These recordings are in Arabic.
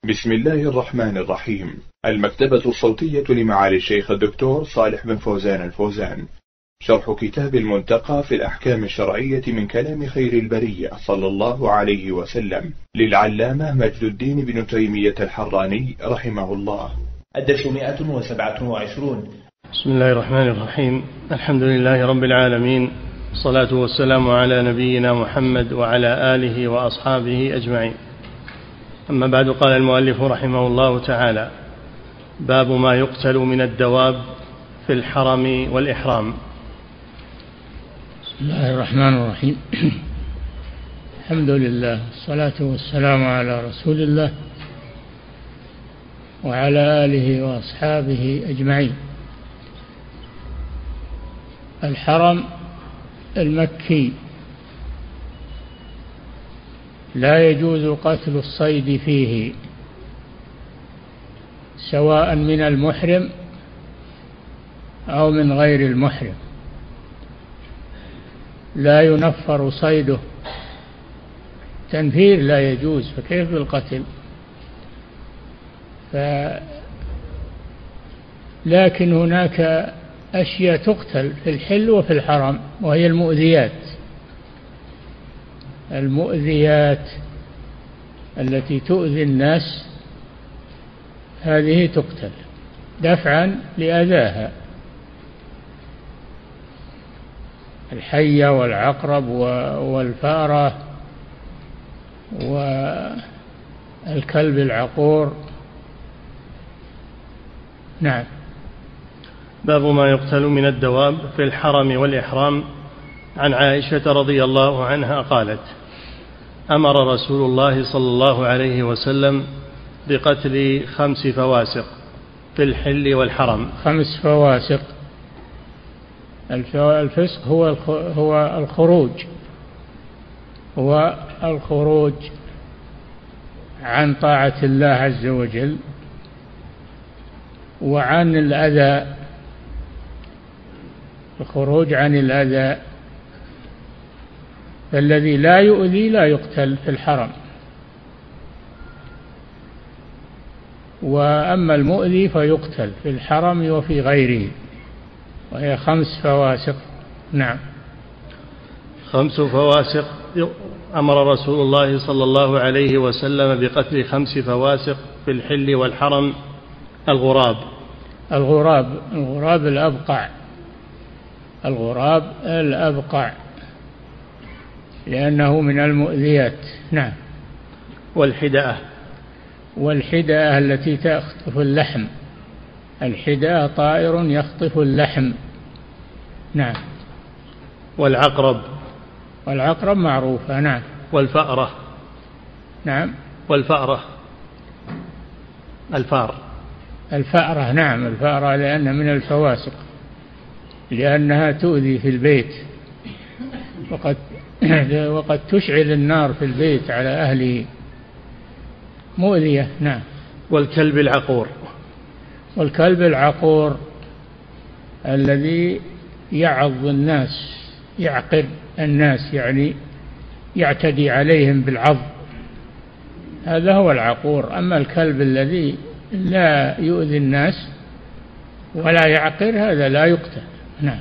بسم الله الرحمن الرحيم. المكتبة الصوتية لمعالي الشيخ الدكتور صالح بن فوزان الفوزان، شرح كتاب المنتقى في الأحكام الشرعية من كلام خير البرية صلى الله عليه وسلم للعلامة مجد الدين بن تيمية الحراني رحمه الله. الدرس 127. بسم الله الرحمن الرحيم. الحمد لله رب العالمين، الصلاة والسلام على نبينا محمد وعلى آله وأصحابه أجمعين. أما بعد، قال المؤلف رحمه الله تعالى: باب ما يقتل من الدواب في الحرم والإحرام. بسم الله الرحمن الرحيم. الحمد لله، الصلاة والسلام على رسول الله وعلى آله وأصحابه أجمعين. الحرم المكي لا يجوز قتل الصيد فيه، سواء من المحرم أو من غير المحرم، لا ينفر صيده، تنفير لا يجوز، فكيف بالقتل؟ لكن هناك أشياء تقتل في الحل وفي الحرم، وهي المؤذيات التي تؤذي الناس، هذه تقتل دفعا لأذاها، الحية والعقرب والفأرة والكلب العقور. نعم. باب ما يقتل من الدواب في الحرم والإحرام. عن عائشة رضي الله عنها قالت: أمر رسول الله صلى الله عليه وسلم بقتل 5 فواسق في الحل والحرم. 5 فواسق. الفسق هو الخروج عن طاعة الله عز وجل وعن الأذى، الخروج عن الأذى، فالذي لا يؤذي لا يقتل في الحرم، وأما المؤذي فيقتل في الحرم وفي غيره، وهي 5 فواسق. نعم. 5 فواسق. أمر رسول الله صلى الله عليه وسلم بقتل 5 فواسق في الحل والحرم. الغراب الأبقع لأنه من المؤذيات. نعم. والحدأة التي تخطف اللحم، الحدأة طائر يخطف اللحم. نعم. والعقرب معروفة. نعم. والفأرة. نعم. الفأرة. نعم. الفأرة لأنها من الفواسق، لأنها تؤذي في البيت، وقد تشعل النار في البيت على أهله، مؤذية. نعم. والكلب العقور الذي يعض الناس، يعقر الناس، يعني يعتدي عليهم بالعض، هذا هو العقور. أما الكلب الذي لا يؤذي الناس ولا يعقر، هذا لا يقتل. نعم.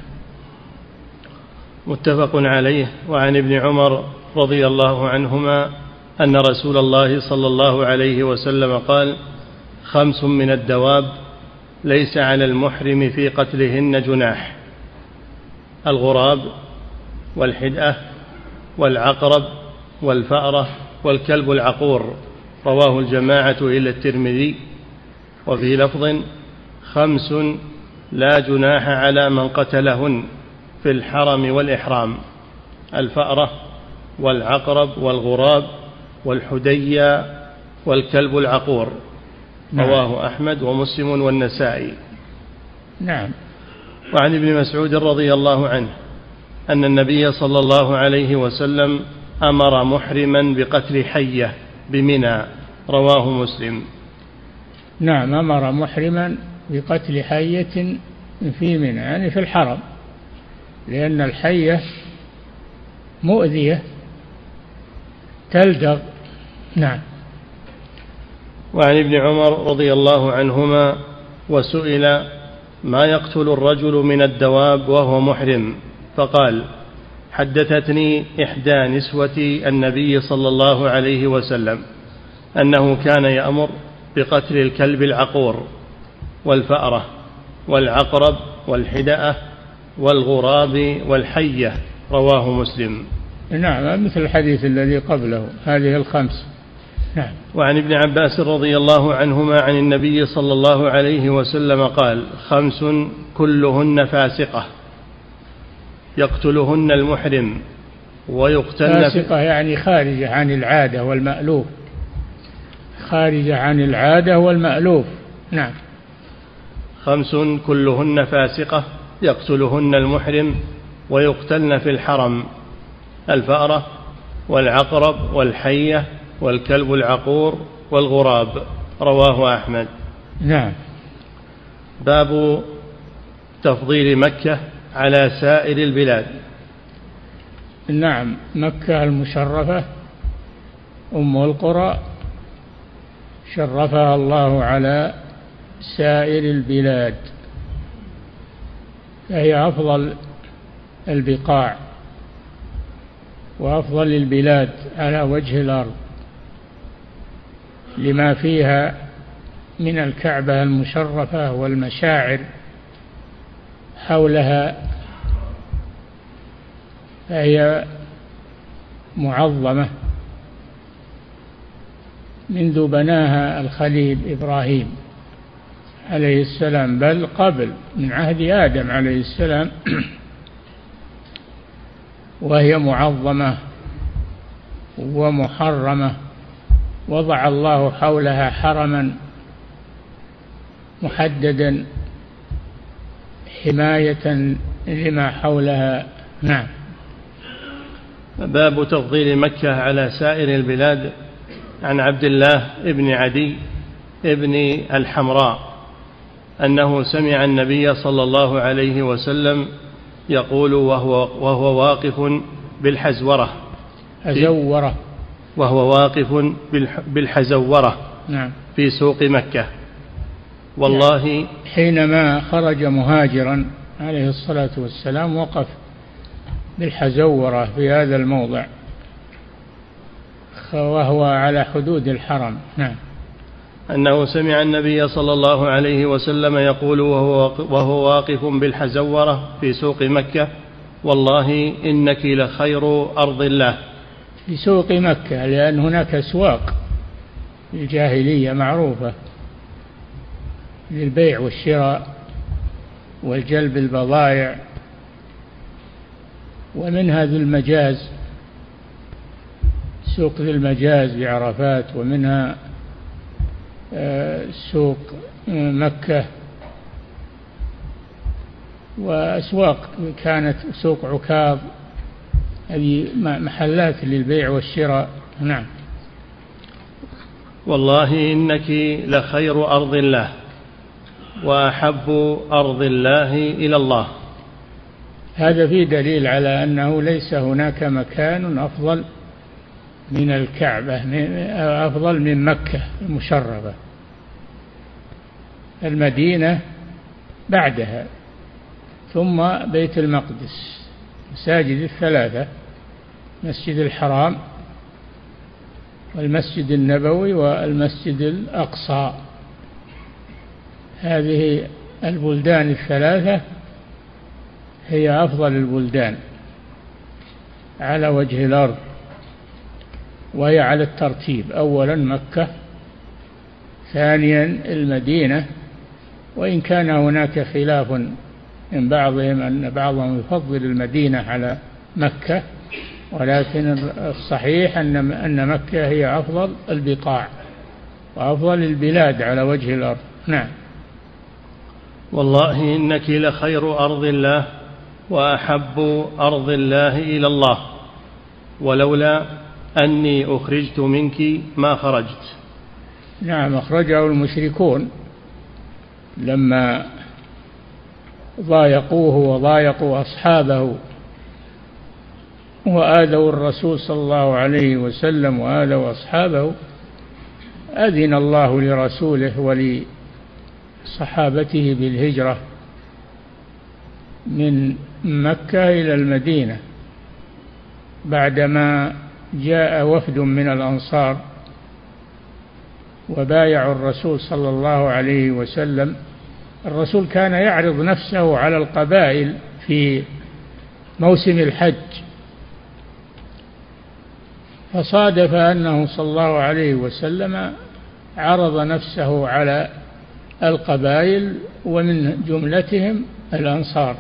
متفق عليه. وعن ابن عمر رضي الله عنهما أن رسول الله صلى الله عليه وسلم قال: 5 من الدواب ليس على المحرم في قتلهن جناح: الغراب والحدأة والعقرب والفأرة والكلب العقور. رواه الجماعة إلا الترمذي. وفي لفظ: 5 لا جناح على من قتلهن في الحرم والإحرام: الفأرة والعقرب والغراب والحدية والكلب العقور. رواه أحمد ومسلم والنسائي. نعم. وعن ابن مسعود رضي الله عنه أن النبي صلى الله عليه وسلم أمر محرما بقتل حية بمنى. رواه مسلم. نعم. أمر محرما بقتل حية في منى، يعني في الحرم، لأن الحية مؤذية تلدغ. نعم. وعن ابن عمر رضي الله عنهما وسئل ما يقتل الرجل من الدواب وهو محرم، فقال حدثتني إحدى نسوة النبي صلى الله عليه وسلم أنه كان يأمر بقتل الكلب العقور والفأرة والعقرب والحدأة والغراب والحية، رواه مسلم. نعم، مثل الحديث الذي قبله، هذه الخمس. نعم. وعن ابن عباس رضي الله عنهما عن النبي صلى الله عليه وسلم قال 5 كلهن فاسقة يقتلهن المحرم ويقتلن. فاسقة يعني خارجة عن العادة والمألوف، خارجة عن العادة والمألوف. نعم. 5 كلهن فاسقة يقتلهن المحرم ويقتلن في الحرم: الفأرة والعقرب والحية والكلب العقور والغراب، رواه أحمد. نعم. باب تفضيل مكة على سائر البلاد. نعم، مكة المشرفة أم القرى شرفها الله على سائر البلاد، فهي أفضل البقاع وأفضل البلاد على وجه الأرض، لما فيها من الكعبة المشرفة والمشاعر حولها، فهي معظمة منذ بناها الخليل إبراهيم عليه السلام، بل قبل من عهد آدم عليه السلام وهي معظمة ومحرمة. وضع الله حولها حرما محددا حماية لما حولها. نعم. باب تفضيل مكة على سائر البلاد. عن عبد الله بن عدي بن الحمراء أنه سمع النبي صلى الله عليه وسلم يقول وهو واقف بالحزورة وهو واقف بالحزورة نعم. في سوق مكة: والله، حينما خرج مهاجرا عليه الصلاة والسلام وقف بالحزورة في هذا الموضع وهو على حدود الحرم. نعم. أنه سمع النبي صلى الله عليه وسلم يقول وهو واقف بالحزورة في سوق مكة: والله إنك لخير أرض الله. في سوق مكة، لأن هناك أسواق الجاهلية معروفة للبيع والشراء والجلب البضائع، ومنها ذو المجاز، سوق ذو المجاز بعرفات، ومنها سوق مكة، وأسواق كانت سوق عكاظ، هذه محلات للبيع والشراء. نعم. والله إنك لخير أرض الله وأحب أرض الله إلى الله. هذا فيه دليل على أنه ليس هناك مكان أفضل من الكعبة، أفضل من مكة المشرفة. المدينة بعدها، ثم بيت المقدس، مساجد الثلاثة: مسجد الحرام والمسجد النبوي والمسجد الأقصى. هذه البلدان الثلاثة هي أفضل البلدان على وجه الأرض، وهي على الترتيب: أولا مكة، ثانيا المدينة، وإن كان هناك خلاف من بعضهم أن بعضهم يفضل المدينة على مكة، ولكن الصحيح أن مكة هي أفضل البقاع وأفضل البلاد على وجه الأرض. نعم. والله إنك لخير أرض الله وأحب أرض الله إلى الله، ولولا أني أخرجت منك ما خرجت. نعم، أخرجه المشركون لما ضايقوه وضايقوا أصحابه وآذوا الرسول صلى الله عليه وسلم وآذوا أصحابه، أذن الله لرسوله ولصحابته بالهجرة من مكة إلى المدينة بعدما جاء وفد من الأنصار وبايعوا الرسول صلى الله عليه وسلم. الرسول كان يعرض نفسه على القبائل في موسم الحج، فصادف أنه صلى الله عليه وسلم عرض نفسه على القبائل، ومن جملتهم الأنصار،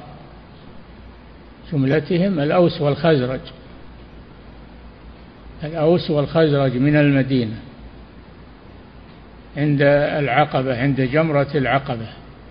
جملتهم الأوس والخزرج، الأوس والخزرج من المدينة عند العقبة، عند جمرة العقبة.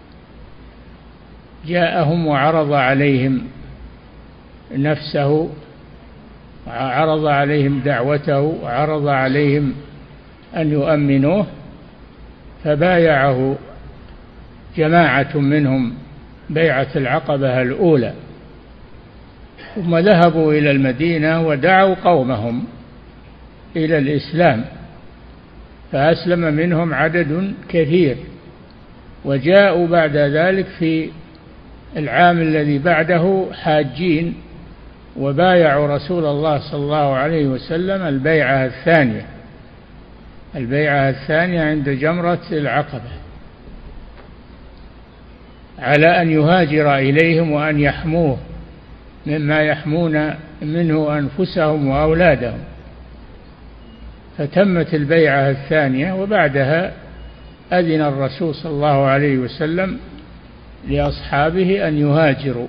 جاءهم وعرض عليهم نفسه، عرض عليهم دعوته، وعرض عليهم أن يؤمنوه، فبايعه جماعة منهم بيعة العقبة الأولى، ثم ذهبوا إلى المدينة ودعوا قومهم إلى الإسلام، فأسلم منهم عدد كثير، وجاءوا بعد ذلك في العام الذي بعده حاجين وبايعوا رسول الله صلى الله عليه وسلم البيعة الثانية، البيعة الثانية عند جمرة العقبة، على أن يهاجر إليهم وأن يحموه مما يحمون منه أنفسهم وأولادهم. فتمت البيعة الثانية، وبعدها أذن الرسول صلى الله عليه وسلم لأصحابه أن يهاجروا،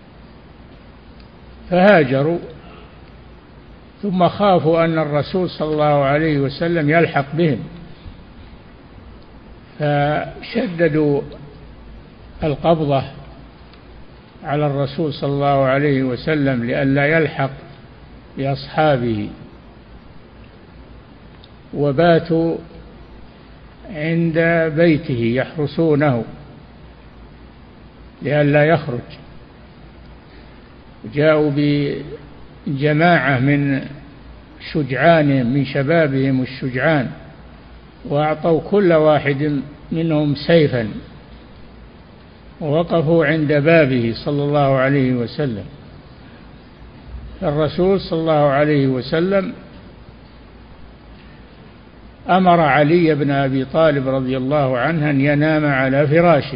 فهاجروا، ثم خافوا أن الرسول صلى الله عليه وسلم يلحق بهم، فشددوا القبضة على الرسول صلى الله عليه وسلم لئلا يلحق بأصحابه، وباتوا عند بيته يحرسونه لئلا يخرج. جاءوا بجماعة من شجعانهم، من شبابهم الشجعان، وأعطوا كل واحد منهم سيفا، ووقفوا عند بابه صلى الله عليه وسلم. الرسول صلى الله عليه وسلم أمر علي بن أبي طالب رضي الله عنه أن ينام على فراشه،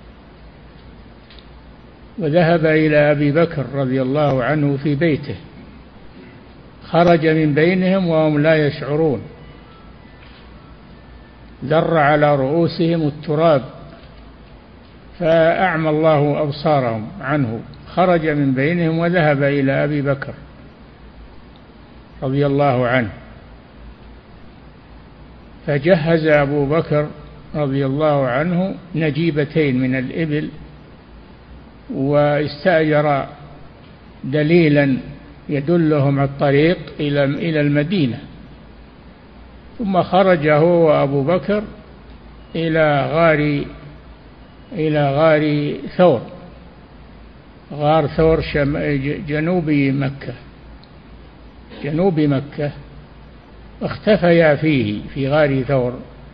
وذهب إلى أبي بكر رضي الله عنه في بيته، خرج من بينهم وهم لا يشعرون، ذر على رؤوسهم التراب فأعمى الله أبصارهم عنه، خرج من بينهم وذهب إلى أبي بكر رضي الله عنه، فجهز أبو بكر رضي الله عنه نجيبتين من الإبل، واستأجر دليلا يدلهم الطريق إلى المدينة، ثم خرج هو وأبو بكر إلى غار ثور، غار ثور جنوب مكة، واختفيا فيه في غار ثور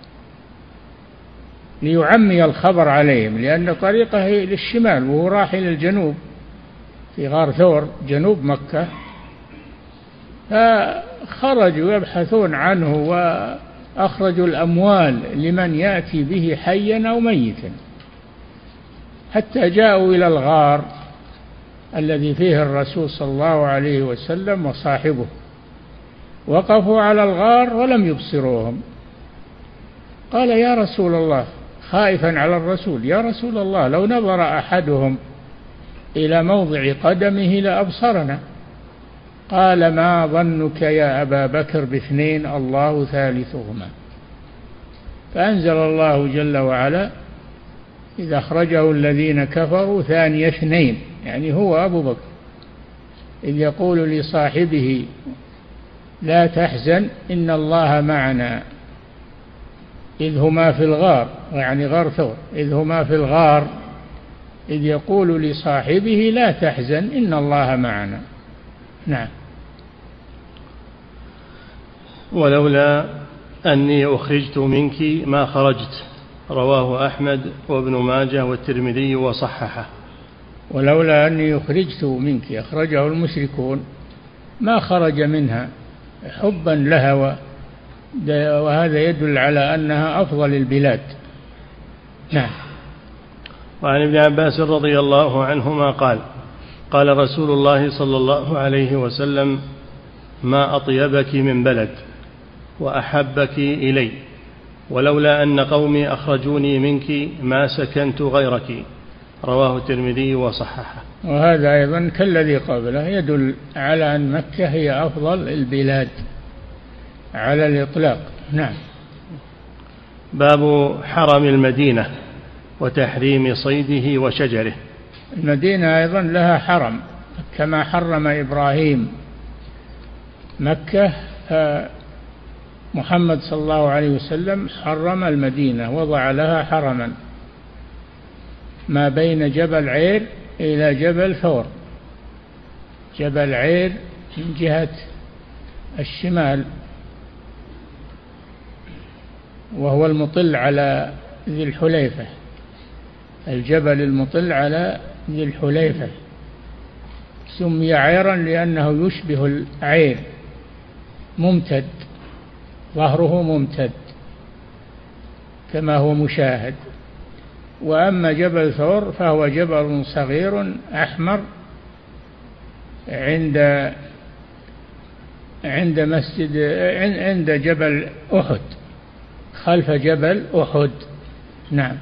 ليعمي الخبر عليهم، لأن طريقه للشمال وهو راح إلى الجنوب في غار ثور جنوب مكة، فخرجوا يبحثون عنه وأخرجوا الأموال لمن يأتي به حيا أو ميتا، حتى جاءوا إلى الغار الذي فيه الرسول صلى الله عليه وسلم وصاحبه، وقفوا على الغار ولم يبصروهم. قال يا رسول الله، خائفا على الرسول، يا رسول الله لو نظر أحدهم إلى موضع قدمه لأبصرنا. قال ما ظنك يا أبا بكر باثنين الله ثالثهما. فأنزل الله جل وعلا إذا أخرجه الذين كفروا ثاني اثنين، يعني هو أبو بكر، إذ يقول لصاحبه لا تحزن إن الله معنا إذ هما في الغار، يعني غار ثور، إذ هما في الغار إذ يقول لصاحبه لا تحزن إن الله معنا. نعم. ولولا أني أخرجت منك ما خرجت، رواه أحمد وابن ماجه والترمذي وصححه. ولولا أني أخرجت منك، أخرجه المشركون، ما خرج منها حبا لها، وهذا يدل على أنها أفضل البلاد. نعم. وعن ابن عباس رضي الله عنهما قال: قال رسول الله صلى الله عليه وسلم: ما أطيبك من بلد وأحبك إلي، ولولا أن قومي أخرجوني منك ما سكنت غيرك، رواه الترمذي وصححه. وهذا أيضا كالذي قبله يدل على أن مكة هي أفضل البلاد على الإطلاق. نعم. باب حرم المدينة وتحريم صيده وشجره. المدينة أيضا لها حرم كما حرم إبراهيم مكة، محمد صلى الله عليه وسلم حرم المدينة، وضع لها حرما ما بين جبل عير إلى جبل ثور. جبل عير من جهة الشمال وهو المطل على ذي الحليفة، الجبل المطل على ذي الحليفة، سمي عيرا لأنه يشبه العير، ممتد، ظهره ممتد كما هو مشاهد. وأما جبل ثور فهو جبل صغير أحمر عند جبل أحد، خلف جبل أحد. نعم.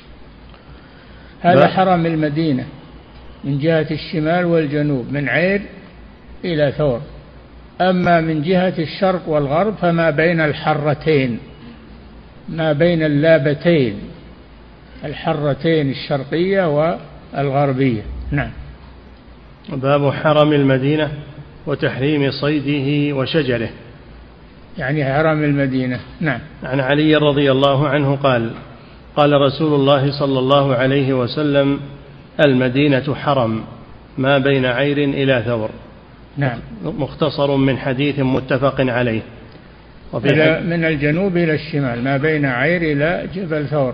هذا حرم المدينة من جهة الشمال والجنوب، من عير إلى ثور. أما من جهة الشرق والغرب فما بين الحرتين، ما بين اللابتين، الحرتين الشرقية والغربية. نعم. باب حرم المدينة وتحريم صيده وشجره، يعني حرم المدينة. نعم. عن علي رضي الله عنه قال: قال رسول الله صلى الله عليه وسلم: المدينة حرم ما بين عير إلى ثور. نعم. مختصر من حديث متفق عليه. من الجنوب إلى الشمال، ما بين عير إلى جبل ثور.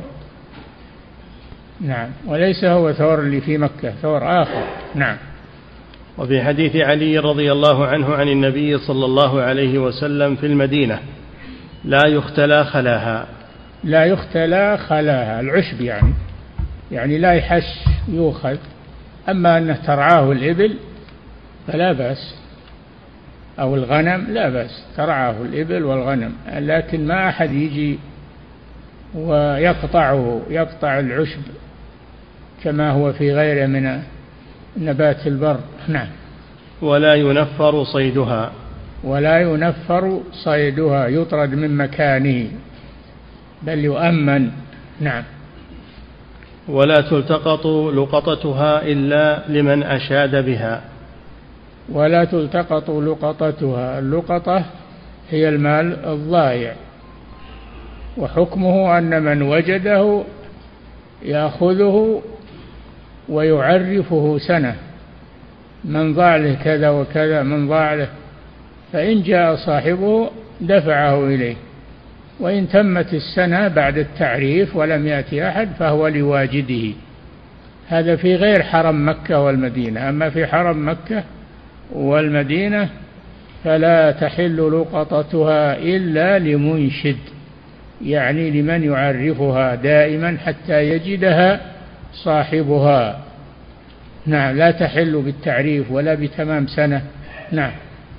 نعم. وليس هو ثور اللي في مكة، ثور آخر. نعم. وفي حديث علي رضي الله عنه عن النبي صلى الله عليه وسلم في المدينة: لا يختلى خلاها. لا يختلى خلاها، العشب يعني لا يحش يؤخذ. أما أنه ترعاه الإبل فلا بأس، أو الغنم لا بأس، ترعاه الإبل والغنم، لكن ما أحد يجي ويقطع العشب كما هو في غيره من نبات البر. نعم. ولا ينفر صيدها. ولا ينفر صيدها، يطرد من مكانه بل يؤمن. نعم. ولا تلتقط لقطتها إلا لمن أشاد بها. ولا تلتقط لقطتها، اللقطة هي المال الضائع، وحكمه أن من وجده يأخذه ويعرفه سنة، من ضاع له كذا وكذا، من ضاع له، فإن جاء صاحبه دفعه إليه، وإن تمت السنة بعد التعريف ولم يأتي أحد فهو لواجده. هذا في غير حرم مكة والمدينة. أما في حرم مكة والمدينة فلا تحل لقطتها إلا لمنشد، يعني لمن يعرفها دائما حتى يجدها صاحبها. نعم. لا تحل بالتعريف ولا بتمام سنة. نعم.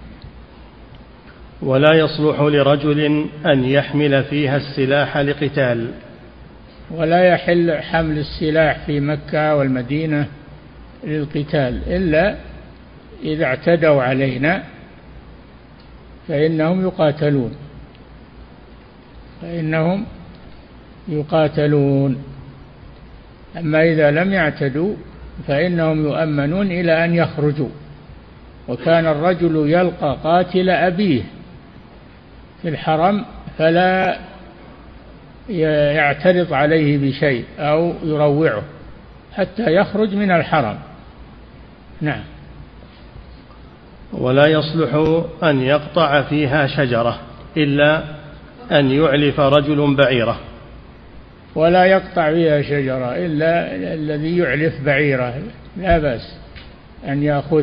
ولا يصلح لرجل أن يحمل فيها السلاح لقتال. ولا يحل حمل السلاح في مكة والمدينة للقتال إلا إذا اعتدوا علينا فإنهم يقاتلون. أما إذا لم يعتدوا فإنهم يؤمنون إلى أن يخرجوا. وكان الرجل يلقى قاتل أبيه في الحرم فلا يعترض عليه بشيء أو يروعه حتى يخرج من الحرم. نعم. ولا يصلح أن يقطع فيها شجرة إلا أن يعلف رجل بعيره، ولا يقطع فيها شجرة إلا الذي يعلف بعيره، لا بأس أن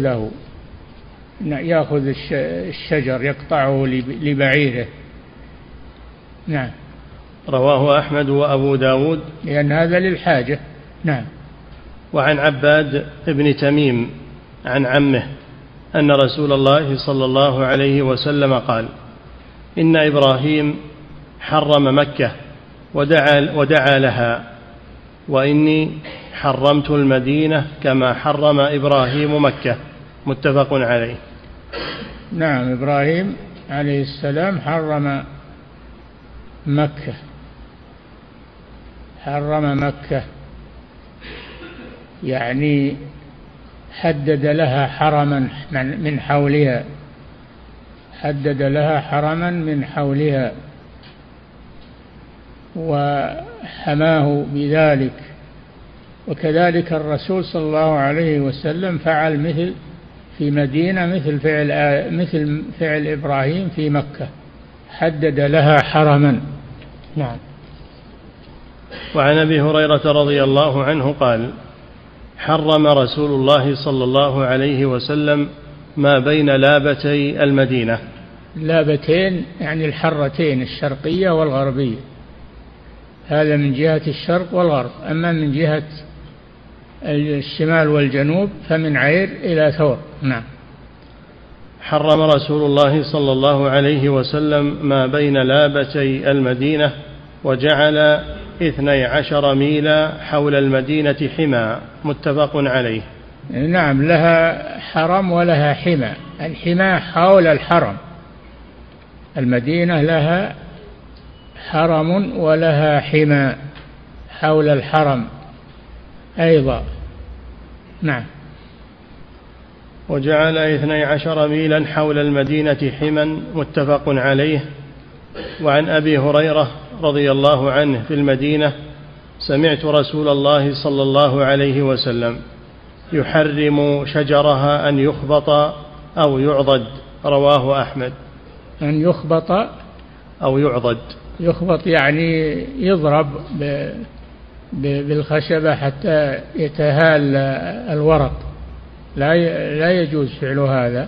يأخذ الشجر يقطعه لبعيره. نعم. رواه أحمد وأبو داود، لأن هذا للحاجة. نعم. وعن عباد بن تميم عن عمه أن رسول الله صلى الله عليه وسلم قال: إن إبراهيم حرم مكة ودعا لها، وإني حرمت المدينة كما حرم إبراهيم مكة. متفق عليه. نعم، إبراهيم عليه السلام حرم مكة، يعني حدد لها حرما من حولها، وحماه بذلك. وكذلك الرسول صلى الله عليه وسلم فعل مثل في مدينة مثل فعل إبراهيم في مكة، حدد لها حرما. نعم. وعن أبي هريرة رضي الله عنه قال: حرم رسول الله صلى الله عليه وسلم ما بين لابتي المدينة. لابتين يعني الحرتين الشرقية والغربية، هذا من جهة الشرق والغرب. أما من جهة الشمال والجنوب فمن عير إلى ثور. نعم. حرم رسول الله صلى الله عليه وسلم ما بين لابتي المدينة، وجعل 12 ميلا حول المدينة حمى. متفق عليه. نعم، لها حرم ولها حمى. الحمى حول الحرم، المدينة لها حرم ولها حمى حول الحرم أيضا. نعم. وجعل 12 ميلا حول المدينة حما. متفق عليه. وعن أبي هريرة رضي الله عنه في المدينة: سمعت رسول الله صلى الله عليه وسلم يحرم شجرها أن يخبط أو يعضد. رواه أحمد. أن يخبط أو يعضد، يخبط يعني يضرب بالخشبة حتى يتهال الورق، لا يجوز فعل هذا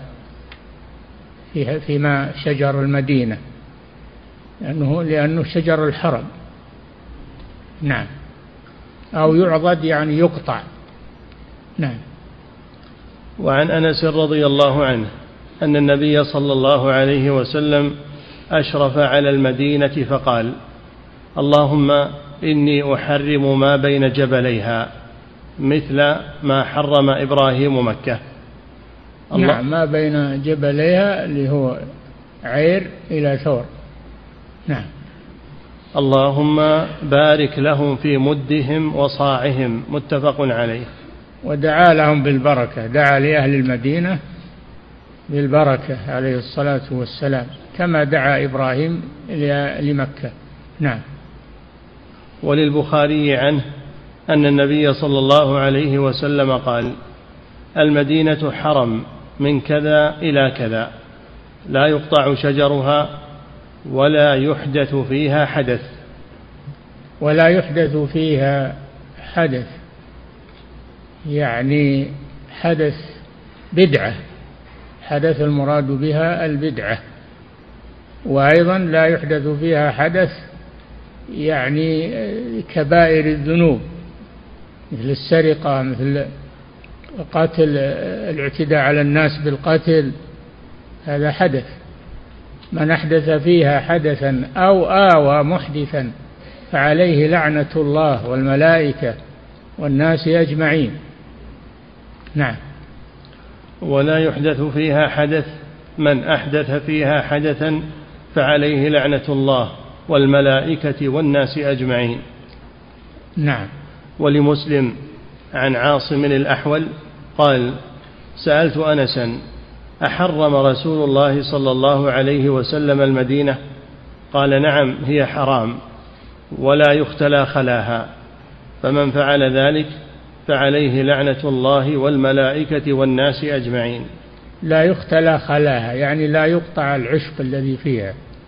فيما شجر المدينة، لأنه شجر الحرم. نعم. أو يعضد يعني يقطع. نعم. وعن أنس رضي الله عنه أن النبي صلى الله عليه وسلم أشرف على المدينة فقال: اللهم إني أحرم ما بين جبليها مثل ما حرم إبراهيم مكة. نعم، ما بين جبليها اللي هو عير إلى ثور. نعم. اللهم بارك لهم في مدهم وصاعهم. متفق عليه. ودعا لهم بالبركة، دعا لأهل المدينة بالبركة عليه الصلاة والسلام كما دعا إبراهيم لمكة. نعم. وللبخاري عنه أن النبي صلى الله عليه وسلم قال: المدينة حرم من كذا إلى كذا، لا يقطع شجرها ولا يحدث فيها حدث. ولا يحدث فيها حدث يعني حدث بدعة، حدث المراد بها البدعة. وأيضا لا يحدث فيها حدث يعني كبائر الذنوب مثل السرقة، مثل قتل، الاعتداء على الناس بالقتل، هذا حدث. من أحدث فيها حدثا أو آوى محدثا فعليه لعنة الله والملائكة والناس أجمعين. نعم. ولا يحدث فيها حدث، من أحدث فيها حدثا فعليه لعنة الله والملائكة والناس أجمعين. نعم. ولمسلم عن عاصم الأحول قال: سألت أنسا: أحرم رسول الله صلى الله عليه وسلم المدينة؟ قال: نعم، هي حرام ولا يختلى خلاها، فمن فعل ذلك فعليه لعنة الله والملائكة والناس أجمعين. لا يختلى خلاها يعني لا يقطع العشب الذي فيها،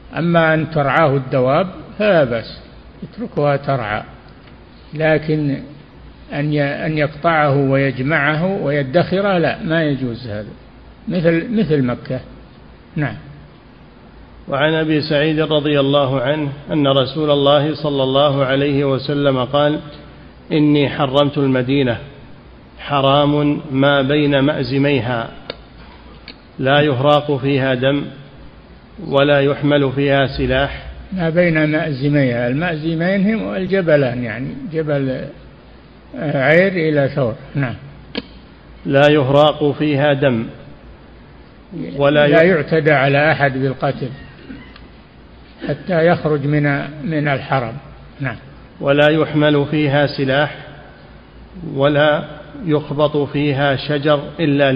أما أن ترعاه الدواب فلا بأس، يتركها ترعى، لكن أن يقطعه ويجمعه ويدخره لا، ما يجوز هذا، مثل مكة. نعم. وعن أبي سعيد رضي الله عنه أن رسول الله صلى الله عليه وسلم قال: إني حرمت المدينة حرام ما بين مأزميها، لا يهراق فيها دم ولا يحمل فيها سلاح. ما بين مأزميها، المأزمين هم الجبلان، يعني جبل عير إلى ثور. نعم. لا يهراق فيها دم ولا لا يعتدى على أحد بالقتل حتى يخرج من الحرم. نعم. ولا يحمل فيها سلاح ولا يخبط فيها شجر إلا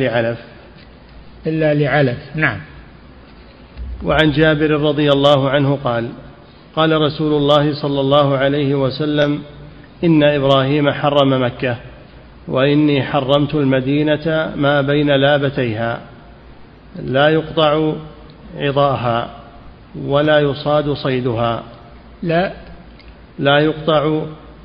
لعلف. نعم. وعن جابر رضي الله عنه قال: قال رسول الله صلى الله عليه وسلم: إن إبراهيم حرم مكة وإني حرمت المدينة ما بين لابتيها، لا يقطع عضاها ولا يصاد صيدها. لا يقطع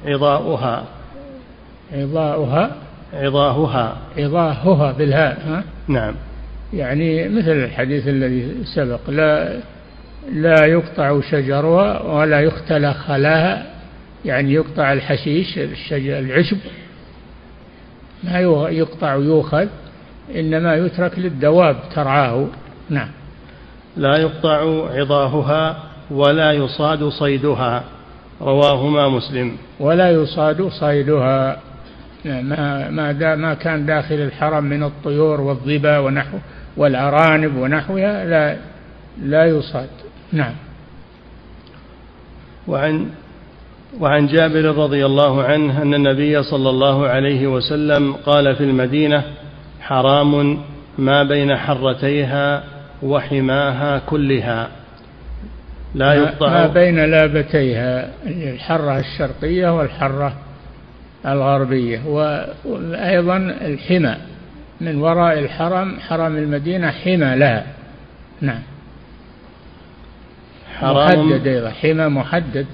عضاهها بالهاء. نعم. يعني مثل الحديث الذي سبق، لا يقطع شجرها ولا يختلى خلاها، يعني يقطع الحشيش العشب، ما يقطع يؤخذ، إنما يترك للدواب ترعاه. نعم. لا يقطع عضاهها ولا يصاد صيدها، رواهما مسلم. ولا يصاد صيدها، ما كان داخل الحرم من الطيور والظبا ونحو والأرانب ونحوها لا يصاد. نعم. وعن جابر رضي الله عنه أن النبي صلى الله عليه وسلم قال في المدينة: حرام ما بين حرتيها وحماها كلها، لا يقطع ما بين لابتيها، الحرة الشرقية والحرة الغربية، وأيضا الحمى من وراء الحرم، حرم المدينة حمى لها. نعم. محدد أيضا، حمى محدد،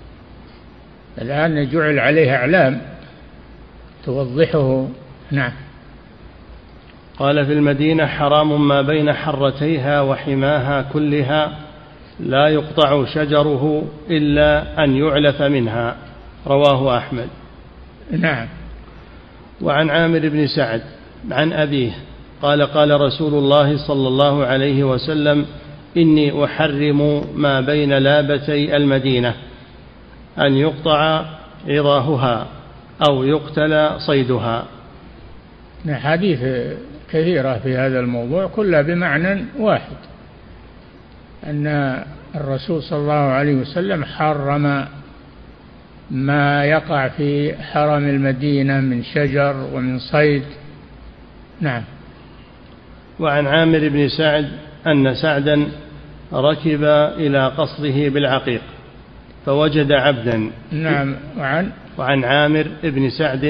الآن جعل عليه أعلام توضحه. نعم. قال في المدينة: حرام ما بين حرتيها وحماها كلها، لا يقطع شجره إلا أن يعلف منها، رواه أحمد. نعم. وعن عامر بن سعد عن أبيه قال: قال رسول الله صلى الله عليه وسلم: إني أحرم ما بين لابتي المدينة أن يقطع عضاهها أو يقتل صيدها. حديث كثيرة في هذا الموضوع كلها بمعنى واحد، أن الرسول صلى الله عليه وسلم حرم ما يقع في حرم المدينة من شجر ومن صيد. نعم. وعن عامر بن سعد أن سعدا ركب إلى قصره بالعقيق فوجد عبدا. نعم. وعن عامر بن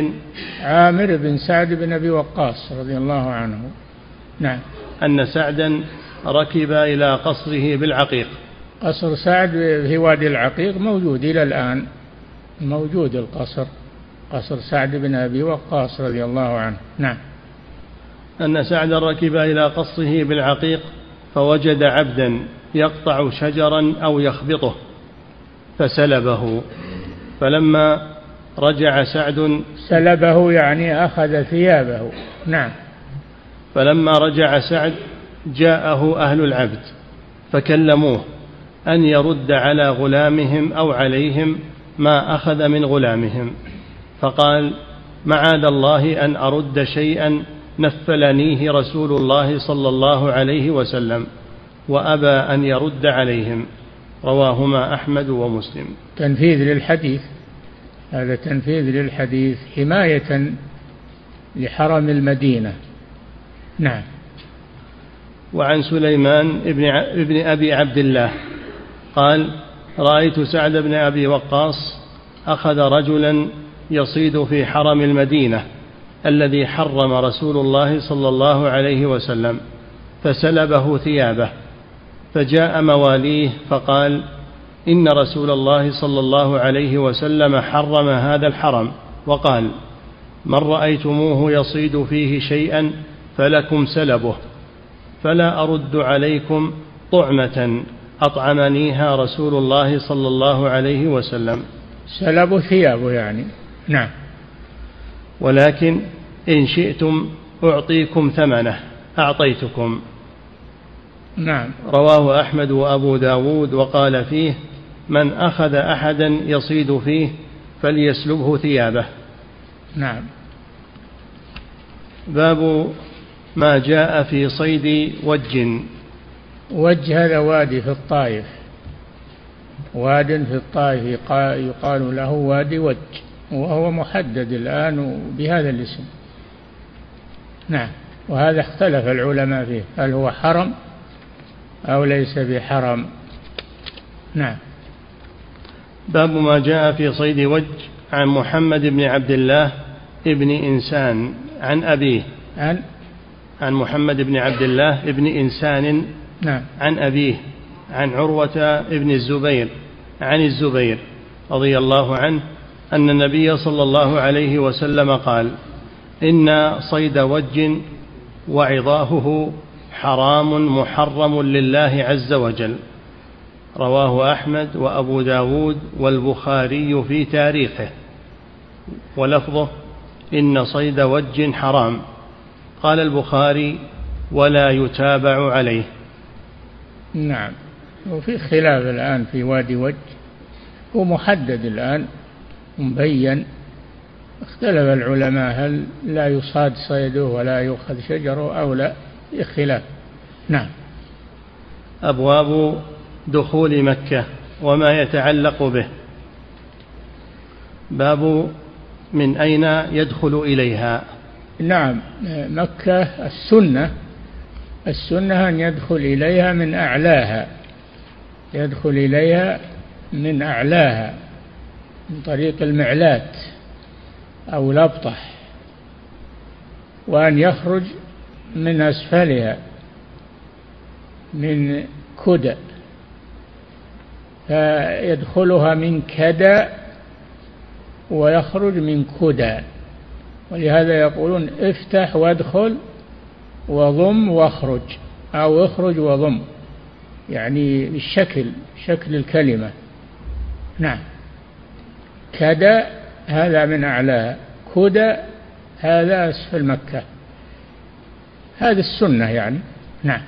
سعد بن أبي وقاص رضي الله عنه. نعم. أن سعدا ركب إلى قصره بالعقيق. قصر سعد في وادي العقيق موجود إلى الآن، موجود القصر، قصر سعد بن أبي وقاص رضي الله عنه. نعم. أن سعدا ركب إلى قصره بالعقيق فوجد عبدا يقطع شجرا أو يخبطه فسلبه، فلما رجع سعد سلبه يعني أخذ ثيابه. نعم. فلما رجع سعد جاءه أهل العبد فكلموه أن يرد على غلامهم أو عليهم ما أخذ من غلامهم، فقال: معاذ الله أن أرد شيئا نفلنيه رسول الله صلى الله عليه وسلم، وأبى أن يرد عليهم، رواهما أحمد ومسلم. تنفيذ للحديث، هذا تنفيذ للحديث حماية لحرم المدينة. نعم. وعن سليمان ابن أبي عبد الله قال: رأيت سعد بن أبي وقاص أخذ رجلا يصيد في حرم المدينة الذي حرم رسول الله صلى الله عليه وسلم فسلبه ثيابه، فجاء مواليه فقال: إن رسول الله صلى الله عليه وسلم حرم هذا الحرم، وقال: من رأيتموه يصيد فيه شيئا فلكم سلبه، فلا أرد عليكم طعمة أطعمنيها رسول الله صلى الله عليه وسلم. سلب ثيابه يعني. نعم. ولكن إن شئتم أعطيكم ثمنه أعطيتكم. نعم. رواه أحمد وأبو داود وقال فيه: من أخذ أحدا يصيد فيه فليسلبه ثيابه. نعم. باب ما جاء في صيد وج. وج هذا وادي في الطائف، واد في الطائف يقال له وادي وج، وهو محدد الآن بهذا الاسم. نعم. وهذا اختلف العلماء فيه، هل هو حرم أو ليس بحرم. نعم. باب ما جاء في صيد وج. عن محمد بن عبد الله ابن إنسان عن أبيه عن محمد بن عبد الله ابن إنسان. نعم. عن أبيه عن عروة ابن الزبير عن الزبير رضي الله عنه أن النبي صلى الله عليه وسلم قال: إن صيد وج وعظاهه حرام محرم لله عز وجل. رواه أحمد وأبو داود والبخاري في تاريخه، ولفظه: إن صيد وج حرام. قال البخاري: ولا يتابع عليه. نعم. وفي خلاف الآن في وادي وج، هو محدد الآن مبين، اختلف العلماء هل لا يصاد صيده ولا يؤخذ شجره أو لا، في خلاف. نعم. أبواب دخول مكة وما يتعلق به. باب من أين يدخل إليها. نعم. مكة السنة أن يدخل إليها من أعلاها، يدخل إليها من أعلاها من طريق المعلات أو الأبطح، وأن يخرج من أسفلها من كدى، فيدخلها من كدى ويخرج من كدى. ولهذا يقولون: افتح وادخل وضم واخرج، أو اخرج وضم، يعني شكل الكلمة. نعم. كدى هذا من أعلاها، كدى هذا أسفل مكة، هذه السنة يعني. نعم.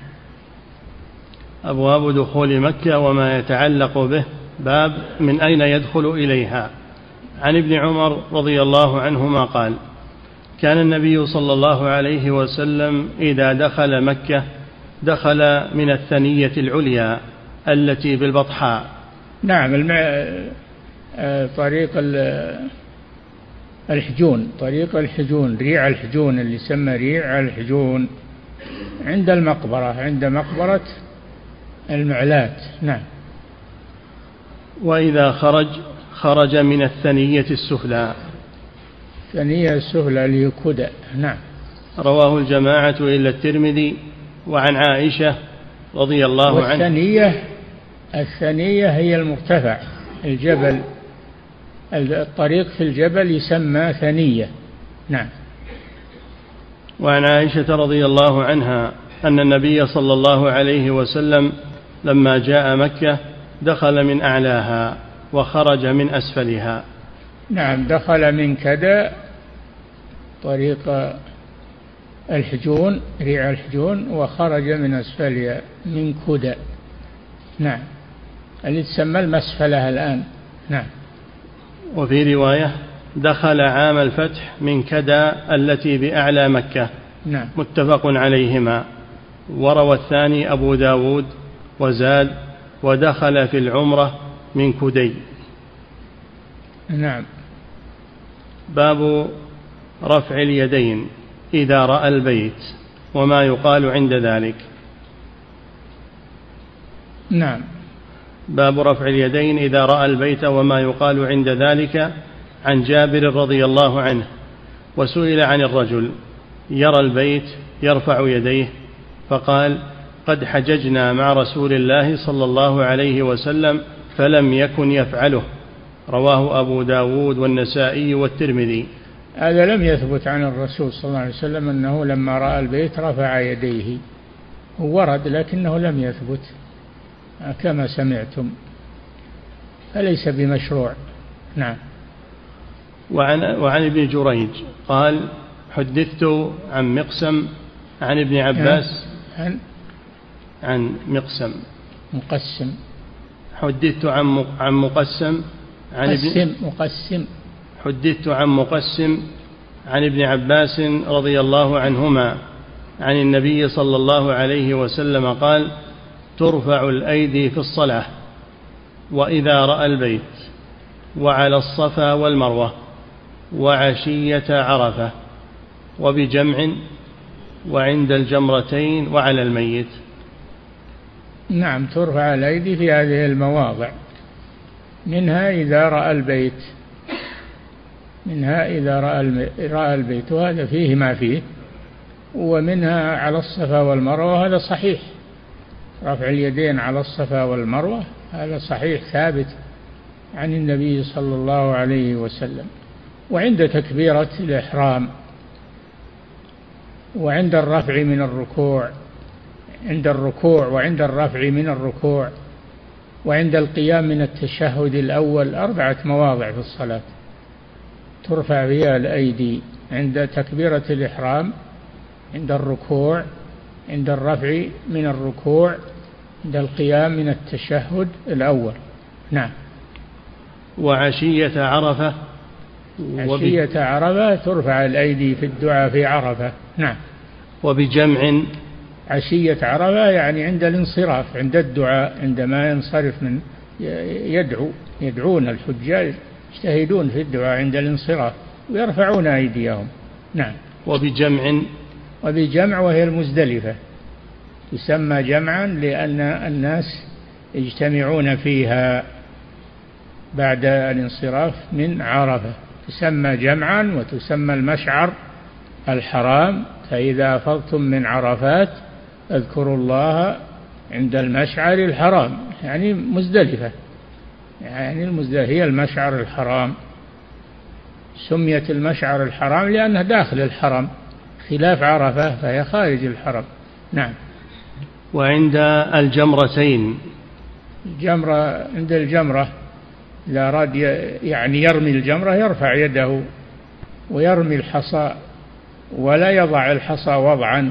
أبواب دخول مكة وما يتعلق به. باب من أين يدخل إليها. عن ابن عمر رضي الله عنهما قال: كان النبي صلى الله عليه وسلم إذا دخل مكة دخل من الثنية العليا التي بالبطحاء. نعم. طريق الحجون، ريع الحجون، اللي يسمى ريع الحجون، عند المقبرة، عند مقبرة المعلات. نعم. وإذا خرج من الثنية السفلى. الثنية السفلى اللي كدى. نعم. رواه الجماعة إلا الترمذي. وعن عائشة رضي الله عنها. الثنية هي المرتفع، الجبل، الطريق في الجبل يسمى ثنية. نعم. وعن عائشة رضي الله عنها أن النبي صلى الله عليه وسلم لما جاء مكة دخل من أعلاها وخرج من أسفلها. نعم. دخل من كدى طريق الحجون، ريع الحجون، وخرج من أسفلها من كدى. نعم. اللي تسمى المسفلة الآن. نعم. وفي رواية: دخل عام الفتح من كدى التي بأعلى مكة. نعم. متفق عليهما. وروى الثاني أبو داود وزاد: ودخل في العمرة من كدي. نعم. باب رفع اليدين إذا رأى البيت وما يقال عند ذلك. نعم. باب رفع اليدين إذا رأى البيت وما يقال عند ذلك. عن جابر رضي الله عنه: وسئل عن الرجل يرى البيت يرفع يديه، فقال: قد حججنا مع رسول الله صلى الله عليه وسلم فلم يكن يفعله، رواه أبو داود والنسائي والترمذي. هذا لم يثبت عن الرسول صلى الله عليه وسلم أنه لما رأى البيت رفع يديه، هو ورد لكنه لم يثبت كما سمعتم، فليس بمشروع. نعم. وعن ابن جريج قال حدثت عن مقسم عن ابن عباس عن مقسم حدثت عن مقسم حدثت عن مقسم عن ابن عباس رضي الله عنهما عن النبي صلى الله عليه وسلم قال ترفع الأيدي في الصلاة وإذا رأى البيت وعلى الصفا والمروة وعشية عرفة وبجمع وعند الجمرتين وعلى الميت. نعم، ترفع الأيدي في هذه المواضع، منها إذا رأى البيت وهذا فيه ما فيه، ومنها على الصفا والمروة، هذا صحيح، رفع اليدين على الصفا والمروة هذا صحيح ثابت عن النبي صلى الله عليه وسلم. وعند تكبيرة الإحرام وعند الرفع من الركوع، وعند الرفع من الركوع وعند القيام من التشهد الأول، 4 مواضع في الصلاة ترفع فيها الأيدي: عند تكبيرة الإحرام، عند الركوع، عند الرفع من الركوع، عند القيام من التشهد الأول. نعم. وعشية عرفة ترفع الأيدي في الدعاء في عرفة. نعم. وبجمع، عشية عرفة يعني عند الانصراف، عند الدعاء، عندما ينصرف من يدعون الحجاج، يجتهدون في الدعاء عند الانصراف ويرفعون أيديهم. نعم. وبجمع وهي المزدلفة، تسمى جمعا لأن الناس يجتمعون فيها بعد الانصراف من عرفة، تسمى جمعا. وتسمى المشعر الحرام، فإذا أفضتم من عرفات اذكروا الله عند المشعر الحرام، يعني مزدلفة، هي المشعر الحرام. سميت المشعر الحرام لأنها داخل الحرم، خلاف عرفة فهي خارج الحرم. نعم. وعند الجمرتين، عند الجمرة إذا أراد يعني يرمي الجمرة يرفع يده ويرمي الحصى، ولا يضع الحصى وضعا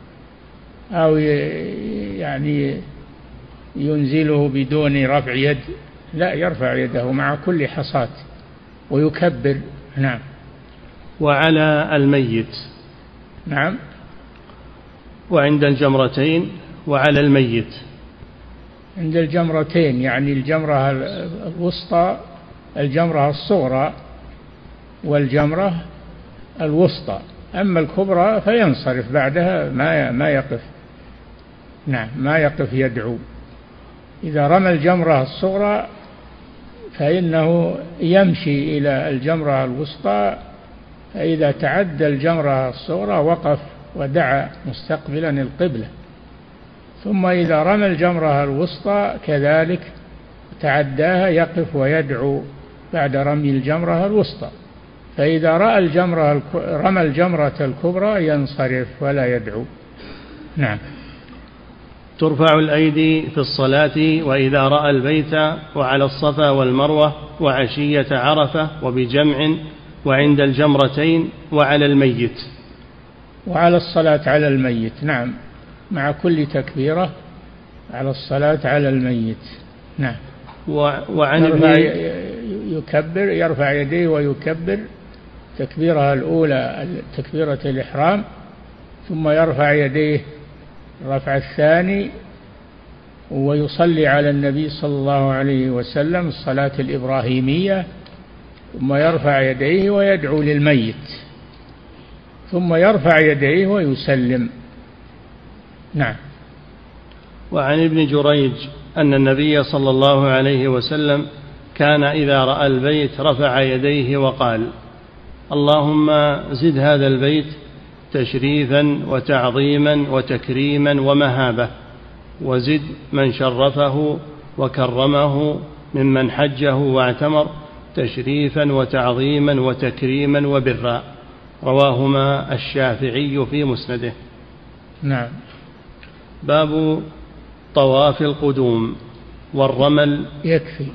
أو يعني ينزله بدون رفع يد، لا، يرفع يده مع كل حصاة ويكبر. نعم. وعلى الميت. نعم. وعند الجمرتين وعلى الميت. عند الجمرتين يعني الجمرة الوسطى، الجمرة الصغرى والجمرة الوسطى، أما الكبرى فينصرف بعدها، ما يقف. نعم، ما يقف يدعو. إذا رمى الجمرة الصغرى فإنه يمشي إلى الجمرة الوسطى، فإذا تعدى الجمرة الصغرى وقف ودعا مستقبلا القبلة. ثم إذا رمى الجمرة الوسطى كذلك تعداها يقف ويدعو بعد رمي الجمرة الوسطى. فإذا رمى الجمرة الكبرى ينصرف ولا يدعو. نعم. ترفع الأيدي في الصلاة وإذا رأى البيت وعلى الصفا والمروة وعشية عرفة وبجمع وعند الجمرتين وعلى الميت. وعلى الصلاة على الميت. نعم، مع كل تكبيرة على الصلاة على الميت. نعم. يرفع يديه ويكبر تكبيرها الأولى تكبيرة الإحرام، ثم يرفع يديه الرفع الثاني ويصلي على النبي صلى الله عليه وسلم الصلاة الإبراهيمية، ثم يرفع يديه ويدعو للميت، ثم يرفع يديه ويسلم. نعم. وعن ابن جريج أن النبي صلى الله عليه وسلم كان إذا رأى البيت رفع يديه وقال: اللهم زد هذا البيت تشريفا وتعظيما وتكريما ومهابة، وزد من شرفه وكرمه ممن حجه واعتمر تشريفا وتعظيما وتكريما وبرا. رواهما الشافعي في مسنده. نعم. باب طواف القدوم والرمل. يكفي.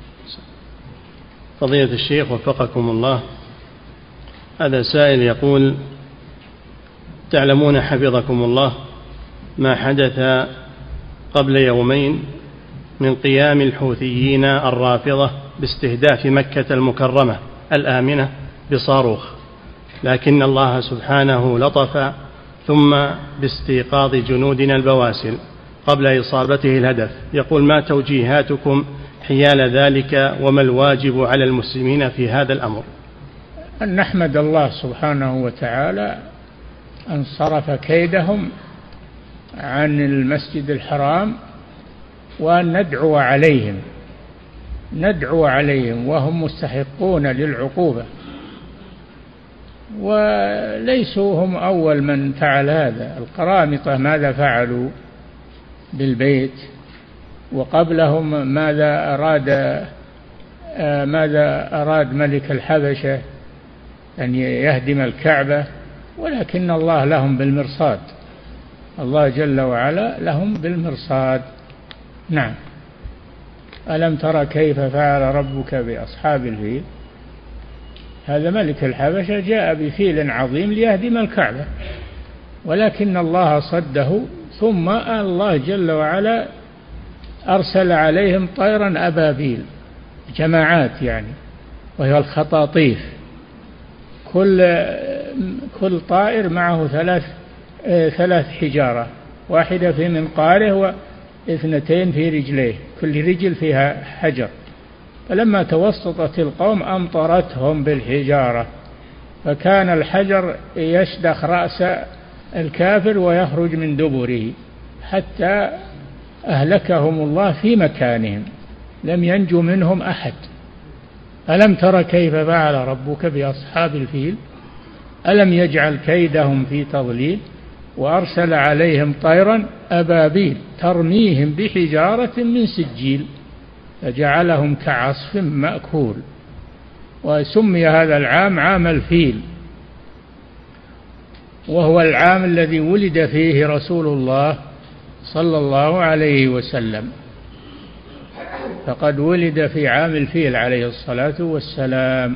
فضيلة الشيخ وفقكم الله، هذا سائل يقول: تعلمون حفظكم الله ما حدث قبل يومين من قيام الحوثيين الرافضة باستهداف مكة المكرمة الآمنة بصاروخ، لكن الله سبحانه لطف ثم باستيقاظ جنودنا البواسل قبل إصابته الهدف. يقول: ما توجيهاتكم حيال ذلك وما الواجب على المسلمين في هذا الأمر؟ أن نحمد الله سبحانه وتعالى أن صرف كيدهم عن المسجد الحرام، وأن ندعو عليهم وهم مستحقون للعقوبة، وليسوا هم أول من فعل هذا. القرامطة ماذا فعلوا بالبيت، وقبلهم ماذا أراد ملك الحبشة أن يهدم الكعبة، ولكن الله لهم بالمرصاد، الله جل وعلا لهم بالمرصاد. نعم. ألم تر كيف فعل ربك بأصحاب الفيل؟ هذا ملك الحبشة جاء بفيل عظيم ليهدم الكعبة، ولكن الله صده، ثم الله جل وعلا أرسل عليهم طيرا أبابيل، جماعات يعني، وهي الخطاطيف، كل طائر معه ثلاث حجارة، واحدة في منقاره واثنتين في رجليه، كل رجل فيها حجر. فلما توسطت القوم أمطرتهم بالحجارة، فكان الحجر يشدخ رأس الكافر ويخرج من دبره حتى أهلكهم الله في مكانهم، لم ينجو منهم أحد. ألم تر كيف فعل ربك بأصحاب الفيل ألم يجعل كيدهم في تضليل وأرسل عليهم طيرا أبابيل ترميهم بحجارة من سجيل فجعلهم كعصف مأكول. وسمي هذا العام عام الفيل، وهو العام الذي ولد فيه رسول الله صلى الله عليه وسلم، فقد ولد في عام الفيل عليه الصلاة والسلام.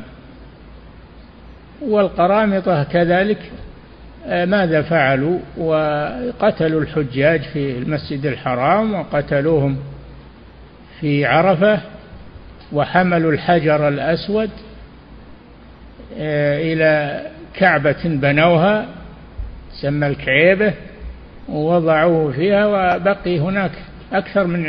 والقرامطة كذلك ماذا فعلوا؟ وقتلوا الحجاج في المسجد الحرام، وقتلوهم في عرفة، وحملوا الحجر الأسود إلى كعبة بنوها سمى الكعيبة، ووضعوه فيها، وبقي هناك أكثر من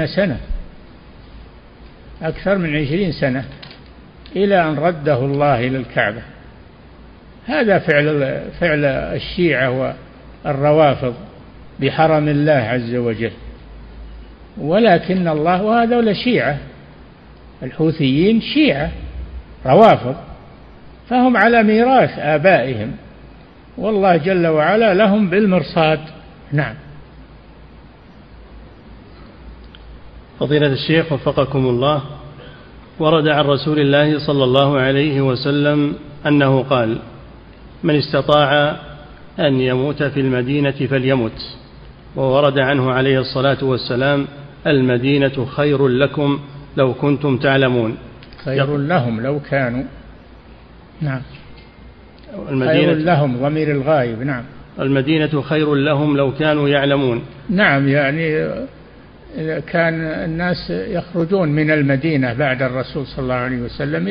20 سنة إلى أن رده الله إلى الكعبة. هذا فعل الشيعة والروافض بحرم الله عز وجل. ولكن الله، وهذول شيعة، الحوثيين شيعة روافض، فهم على ميراث آبائهم، والله جل وعلا لهم بالمرصاد. نعم. فضيلة الشيخ وفقكم الله، ورد عن رسول الله صلى الله عليه وسلم أنه قال: من استطاع أن يموت في المدينة فليمت. وورد عنه عليه الصلاة والسلام: المدينة خير لكم لو كنتم تعلمون. خير لهم لو كانوا. نعم. خير لهم ضمير الغائب. نعم. المدينة خير لهم لو كانوا يعلمون. نعم، يعني كان الناس يخرجون من المدينة بعد الرسول صلى الله عليه وسلم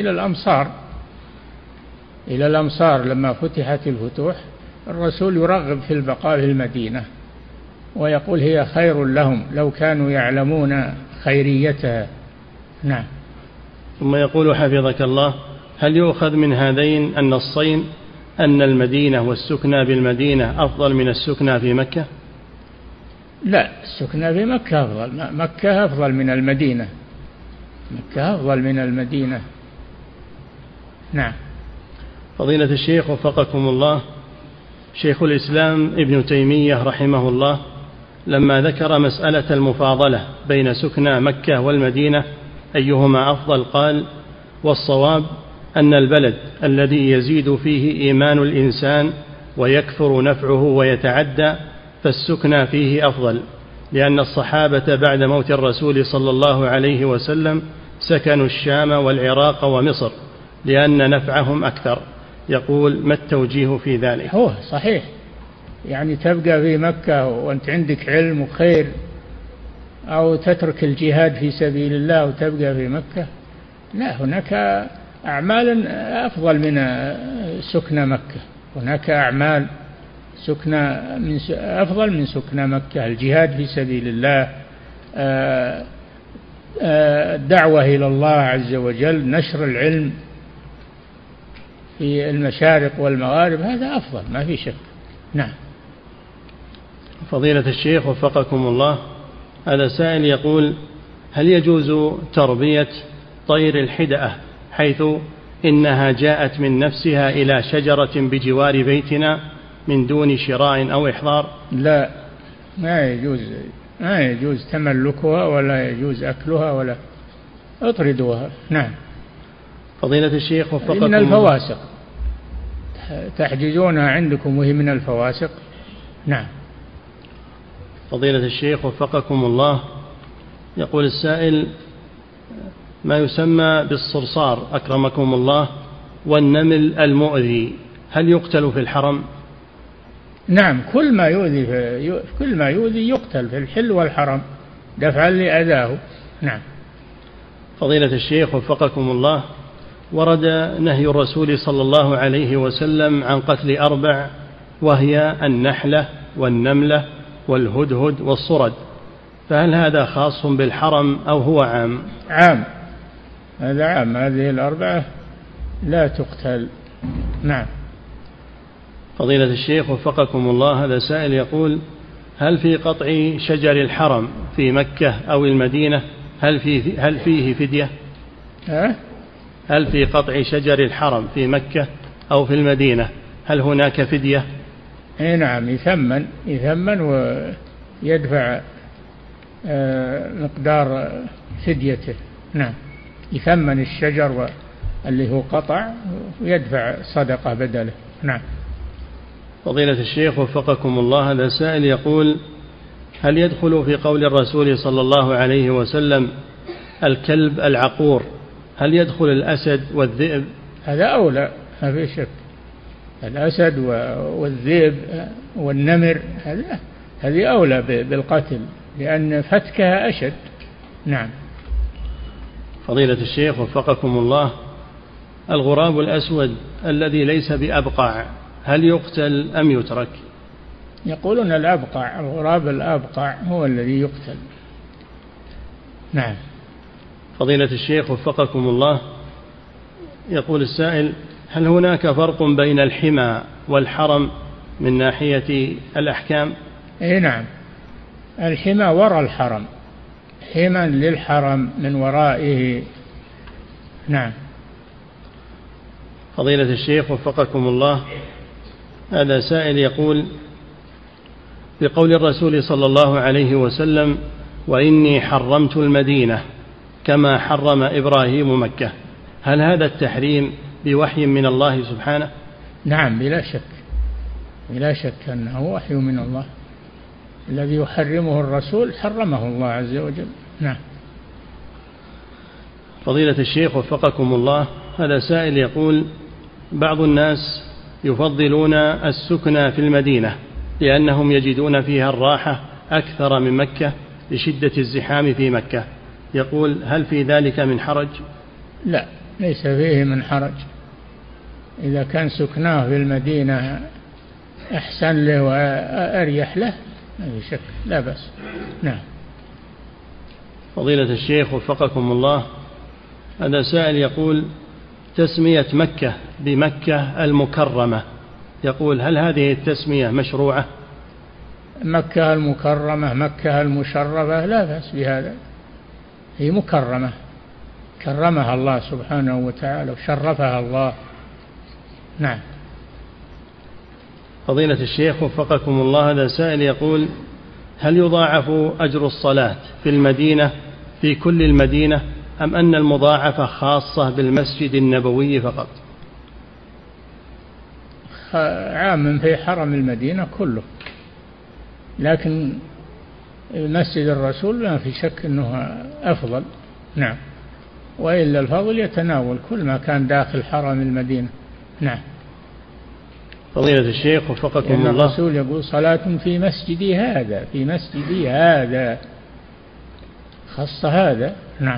إلى الأمصار لما فتحت الفتوح، الرسول يرغب في البقاء في المدينة، ويقول هي خير لهم لو كانوا يعلمون خيريتها. نعم. ثم يقول حفظك الله: هل يؤخذ من هذين النصين أن المدينة والسكنى بالمدينة أفضل من السكنى في مكة؟ لا، السكنى في مكة أفضل، مكة أفضل من المدينة، مكة أفضل من المدينة. نعم. فضيلة الشيخ وفقكم الله، شيخ الإسلام ابن تيمية رحمه الله لما ذكر مسألة المفاضلة بين سكنى مكة والمدينة أيهما أفضل قال: والصواب أن البلد الذي يزيد فيه إيمان الإنسان ويكثر نفعه ويتعدى فالسكنى فيه أفضل، لأن الصحابة بعد موت الرسول صلى الله عليه وسلم سكنوا الشام والعراق ومصر لأن نفعهم أكثر. يقول: ما التوجيه في ذلك؟ هو صحيح، يعني تبقى في مكة وأنت عندك علم وخير، أو تترك الجهاد في سبيل الله وتبقى في مكة؟ لا، هناك أعمال أفضل من سكن مكة، هناك أعمال أفضل من سكن مكة: الجهاد في سبيل الله، الدعوة إلى الله عز وجل، نشر العلم في المشارق والمغارب، هذا أفضل ما في شك. نعم. فضيلة الشيخ وفقكم الله، هذا سائل يقول: هل يجوز تربية طير الحدأة حيث إنها جاءت من نفسها إلى شجرة بجوار بيتنا من دون شراء أو إحضار؟ لا، ما يجوز تملكها ولا يجوز أكلها ولا اطردوها. نعم. فضيلة الشيخ وفقكم من الفواسق، تحجزونها عندكم وهي من الفواسق. نعم. فضيلة الشيخ وفقكم الله، يقول السائل: ما يسمى بالصرصار أكرمكم الله والنمل المؤذي هل يقتل في الحرم؟ نعم، كل ما يؤذي يقتل في الحل والحرم دفعا لأذاه. نعم. فضيلة الشيخ وفقكم الله، ورد نهي الرسول صلى الله عليه وسلم عن قتل 4 وهي النحلة والنملة والهدهد والصرد، فهل هذا خاص بالحرم أو هو عام؟ عام، هذا عام، هذه 4 لا تقتل. نعم. فضيلة الشيخ وفقكم الله، هذا سائل يقول: هل في قطع شجر الحرم في مكة أو المدينة هل فيه فدية؟ هل في قطع شجر الحرم في مكة أو في المدينة هل هناك فدية؟ نعم، يثمن ويدفع مقدار فديته. نعم، يثمن الشجر اللي هو قطع ويدفع صدقة بدله. نعم. فضيلة الشيخ وفقكم الله، هذا سائل يقول: هل يدخل في قول الرسول صلى الله عليه وسلم الكلب العقور، هل يدخل الأسد والذئب؟ هذا أولى، ما في شك، الأسد والذئب والنمر هذه أولى بالقتل لأن فتكها أشد. نعم. فضيلة الشيخ وفقكم الله، الغراب الأسود الذي ليس بأبقع هل يقتل أم يترك؟ يقولون الأبقع، الغراب الأبقع هو الذي يقتل. نعم. فضيلة الشيخ وفقكم الله، يقول السائل: هل هناك فرق بين الحمى والحرم من ناحية الأحكام؟ نعم، الحمى وراء الحرم، حمى للحرم من ورائه. نعم. فضيلة الشيخ وفقكم الله، هذا سائل يقول: بقول الرسول صلى الله عليه وسلم: وإني حرمت المدينة كما حرم إبراهيم مكة، هل هذا التحريم بوحي من الله سبحانه؟ نعم، بلا شك أنه وحي من الله، الذي يحرمه الرسول حرمه الله عز وجل. نعم. فضيلة الشيخ وفقكم الله، هذا سائل يقول: بعض الناس يفضلون السكنى في المدينة لأنهم يجدون فيها الراحة أكثر من مكة لشدة الزحام في مكة، يقول: هل في ذلك من حرج؟ لا، ليس فيه من حرج، إذا كان سكناه في المدينة أحسن له وأريح له ما في شك، لا بأس. نعم. فضيلة الشيخ وفقكم الله، هذا سائل يقول: تسمية مكة بمكة المكرمة، يقول: هل هذه التسمية مشروعة؟ مكة المكرمة، مكة المشرفة، لا بأس بهذا، هي مكرمة، كرمها الله سبحانه وتعالى وشرفها الله. نعم. فضيلة الشيخ وفقكم الله، هذا سائل يقول: هل يضاعف أجر الصلاة في المدينة في كل المدينة أم أن المضاعفة خاصة بالمسجد النبوي فقط؟ عام في حرم المدينة كله، لكن مسجد الرسول ما في شك أنه أفضل. نعم، وإلا الفضل يتناول كل ما كان داخل حرم المدينة. نعم. فضيلة الشيخ وفقكم الله، الرسول يقول صلاة في مسجدي هذا، في مسجدي هذا، خص هذا. نعم.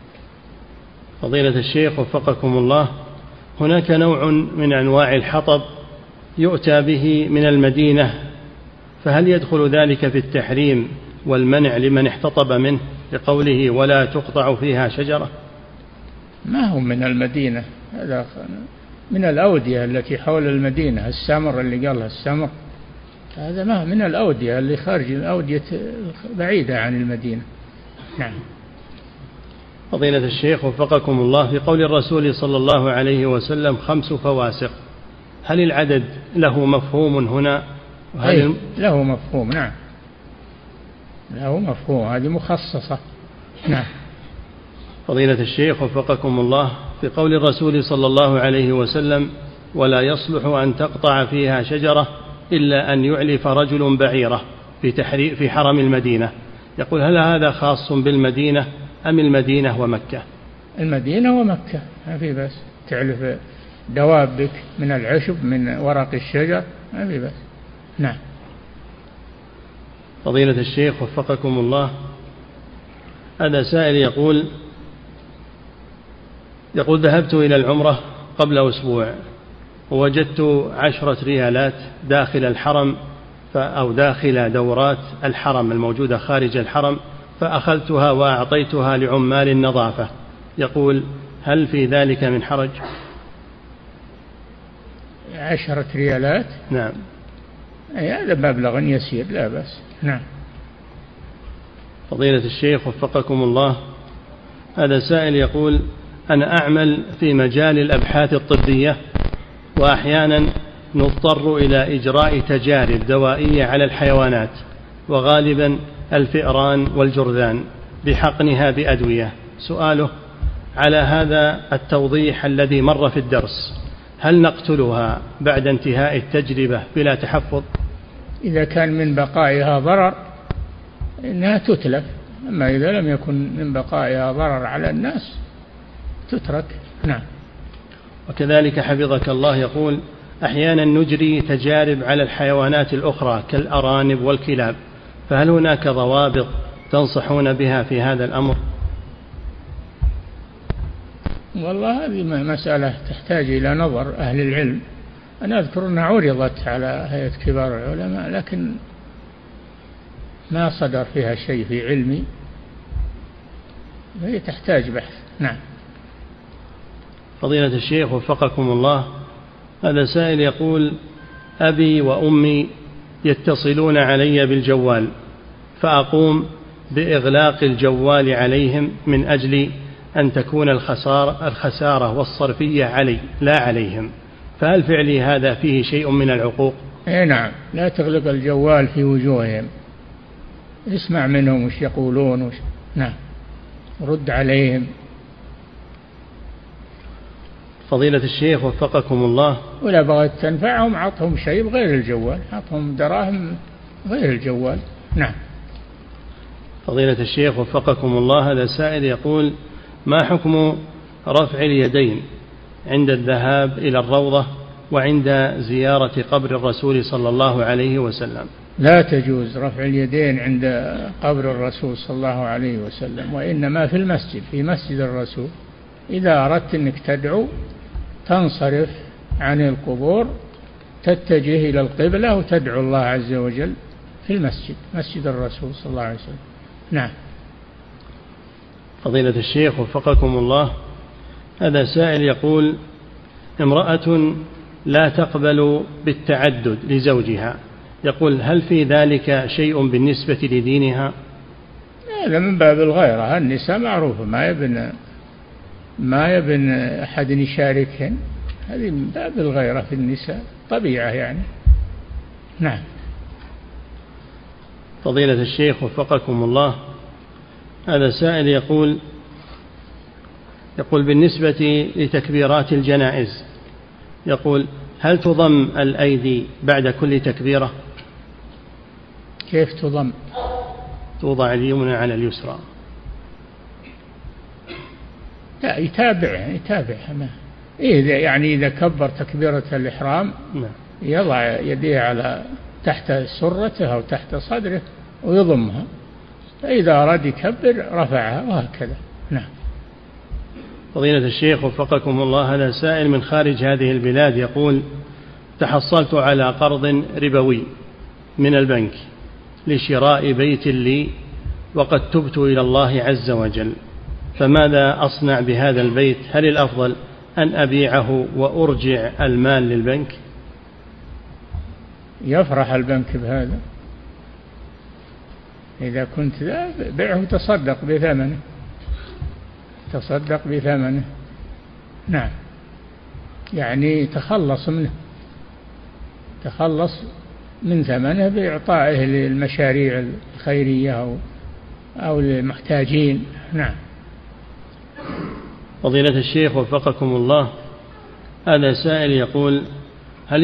فضيلة الشيخ وفقكم الله، هناك نوع من أنواع الحطب يؤتى به من المدينة، فهل يدخل ذلك في التحريم والمنع لمن احتطب منه لقوله ولا تقطع فيها شجرة؟ ما هو من المدينة، هذا من الأودية التي حول المدينة. السمر اللي قالها السمر هذا ما من الأودية اللي خارج الأودية بعيدة عن المدينة. نعم. فضيلة الشيخ وفقكم الله، في قول الرسول صلى الله عليه وسلم 5 فواسق، هل العدد له مفهوم هنا؟ له مفهوم. نعم، له مفهوم، هذه مخصصة. نعم. فضيلة الشيخ وفقكم الله، في قول الرسول صلى الله عليه وسلم ولا يصلح أن تقطع فيها شجرة إلا أن يعلف رجل بعيرة في حرم المدينة، يقول هل هذا خاص بالمدينة أم المدينة ومكة؟ المدينة ومكة، ما في بس تعلف دوابك من العشب من ورق الشجر، ما في بس. نعم. فضيلة الشيخ وفقكم الله، هذا سائل يقول ذهبت إلى العمرة قبل أسبوع ووجدت 10 ريالات داخل الحرم أو داخل دورات الحرم الموجودة خارج الحرم، فأخذتها وأعطيتها لعمال النظافة، يقول هل في ذلك من حرج؟ 10 ريالات؟ نعم. هذا مبلغ يسير، لا بأس. نعم. فضيلة الشيخ وفقكم الله، هذا سائل يقول أنا أعمل في مجال الأبحاث الطبية، وأحيانا نضطر إلى إجراء تجارب دوائية على الحيوانات، وغالبا الفئران والجرذان، بحقنها بأدوية. سؤاله على هذا التوضيح الذي مر في الدرس، هل نقتلها بعد انتهاء التجربة بلا تحفظ؟ إذا كان من بقائها ضرر إنها تتلف، أما إذا لم يكن من بقائها ضرر على الناس تترك. نعم. وكذلك حفظك الله يقول أحيانا نجري تجارب على الحيوانات الأخرى كالأرانب والكلاب، فهل هناك ضوابط تنصحون بها في هذا الأمر؟ والله هذه مسألة تحتاج إلى نظر أهل العلم. أنا أذكر أنها عرضت على هيئة كبار العلماء، لكن ما صدر فيها شيء في علمي، فهي تحتاج بحث. نعم. فضيلة الشيخ وفقكم الله، هذا سائل يقول أبي وأمي يتصلون علي بالجوال، فأقوم بإغلاق الجوال عليهم من أجل أن تكون الخسارة والصرفية علي لا عليهم، فهل فعلي هذا فيه شيء من العقوق؟ نعم، لا تغلق الجوال في وجوههم، اسمع منهم وش يقولون نعم، رد عليهم. فضيلة الشيخ وفقكم الله، ولا بغيت تنفعهم عطهم شيء غير الجوال، عطهم دراهم غير الجوال. نعم. فضيلة الشيخ وفقكم الله، هذا سائل يقول ما حكم رفع اليدين عند الذهاب إلى الروضة وعند زيارة قبر الرسول صلى الله عليه وسلم؟ لا تجوز رفع اليدين عند قبر الرسول صلى الله عليه وسلم، وإنما في المسجد، في مسجد الرسول. إذا أردت أنك تدعو تنصرف عن القبور، تتجه إلى القبلة وتدعو الله عز وجل في المسجد، مسجد الرسول صلى الله عليه وسلم. نعم. فضيلة الشيخ وفقكم الله، هذا سائل يقول امرأة لا تقبل بالتعدد لزوجها، يقول هل في ذلك شيء بالنسبة لدينها؟ هذا من باب الغيرة، النساء معروفة ما يبن أحد يشاركهن، هذه من باب الغيرة في النساء، طبيعة يعني. نعم. فضيلة الشيخ وفقكم الله، هذا سائل يقول بالنسبة لتكبيرات الجنائز، يقول هل تضم الأيدي بعد كل تكبيرة؟ كيف تضم؟ توضع اليمنى على اليسرى. لا، يتابع يعني إذا كبر تكبيرة الإحرام يضع يديه على تحت سرته أو تحت صدره ويضمها، فإذا أراد يكبر رفعها وهكذا. نعم. فضيلة الشيخ وفقكم الله، هذا سائل من خارج هذه البلاد يقول تحصلت على قرض ربوي من البنك لشراء بيت لي وقد تبت إلى الله عز وجل، فماذا أصنع بهذا البيت؟ هل الأفضل أن أبيعه وأرجع المال للبنك؟ يفرح البنك بهذا، إذا كنت بيعه تصدق بثمنه. نعم، يعني تخلص من ثمنه بإعطائه للمشاريع الخيرية أو للمحتاجين. نعم. فضيلة الشيخ وفقكم الله، هذا سائل يقول هل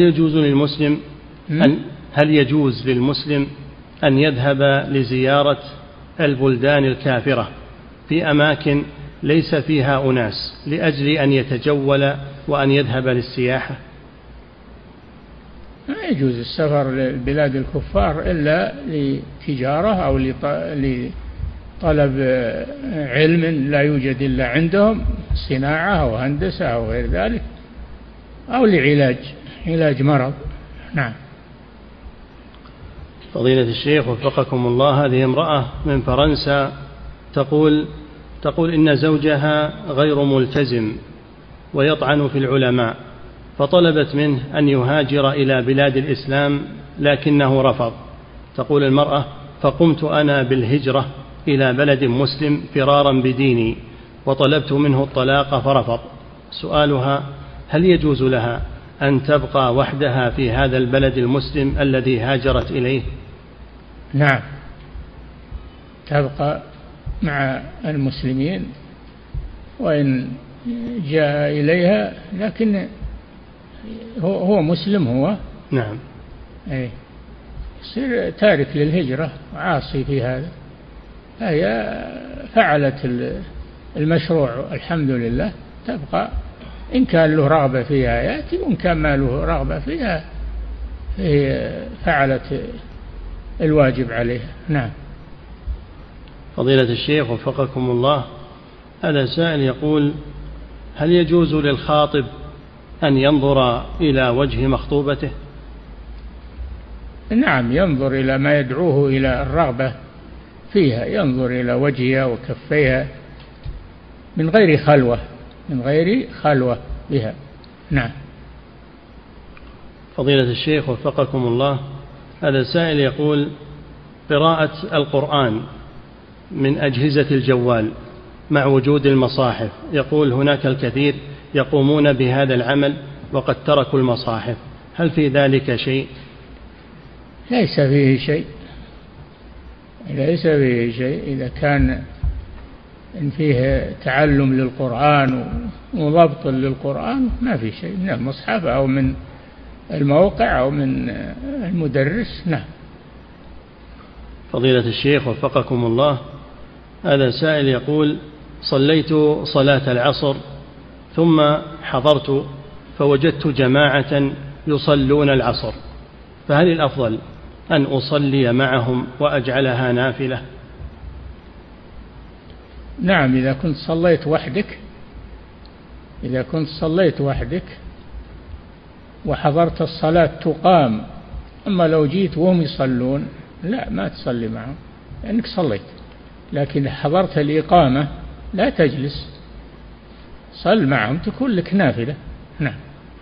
يجوز للمسلم أن يذهب لزيارة البلدان الكافرة في أماكن ليس فيها أناس لأجل أن يتجول وأن يذهب للسياحة؟ ما يجوز السفر لبلاد الكفار إلا لتجارة أو لطلب علم لا يوجد إلا عندهم، صناعة أو هندسة أو غير ذلك، أو لعلاج مرض. نعم. فضيلة الشيخ وفقكم الله، هذه امرأة من فرنسا تقول إن زوجها غير ملتزم ويطعن في العلماء، فطلبت منه أن يهاجر إلى بلاد الإسلام لكنه رفض. تقول المرأة فقمت أنا بالهجرة إلى بلد مسلم فرارا بديني وطلبت منه الطلاق فرفض. سؤالها هل يجوز لها أن تبقى وحدها في هذا البلد المسلم الذي هاجرت إليه؟ نعم، تبقى مع المسلمين وإن جاء إليها، لكن هو مسلم هو. نعم. يصير تارك للهجرة عاصي في هذا. هي فعلت المشروع الحمد لله، تبقى إن كان له رغبة فيها يأتي، وإن كان ما له رغبة فيها هي فعلت الواجب عليها. نعم. فضيلة الشيخ وفقكم الله، هذا سائل يقول هل يجوز للخاطب أن ينظر إلى وجه مخطوبته؟ نعم، ينظر إلى ما يدعوه إلى الرغبة فيها، ينظر إلى وجهها وكفيها من غير خلوة بها. نعم. فضيلة الشيخ وفقكم الله، هذا سائل يقول قراءة القرآن من أجهزة الجوال مع وجود المصاحف، يقول هناك الكثير يقومون بهذا العمل وقد تركوا المصاحف، هل في ذلك شيء؟ ليس فيه شيء إذا كان إن فيه تعلم للقرآن وضبط للقرآن ما في شيء من المصحف أو من الموقع أو من المدرس. نعم. فضيلة الشيخ وفقكم الله، هذا سائل يقول صليت صلاة العصر ثم حضرت فوجدت جماعة يصلون العصر، فهل الأفضل أن أصلي معهم وأجعلها نافلة؟ نعم، إذا كنت صليت وحدك وحضرت الصلاة تقام، أما لو جيت وهم يصلون لا، ما تصلي معهم لأنك صليت، لكن حضرت الإقامة لا تجلس، صل معهم تكون لك نافلة. نعم.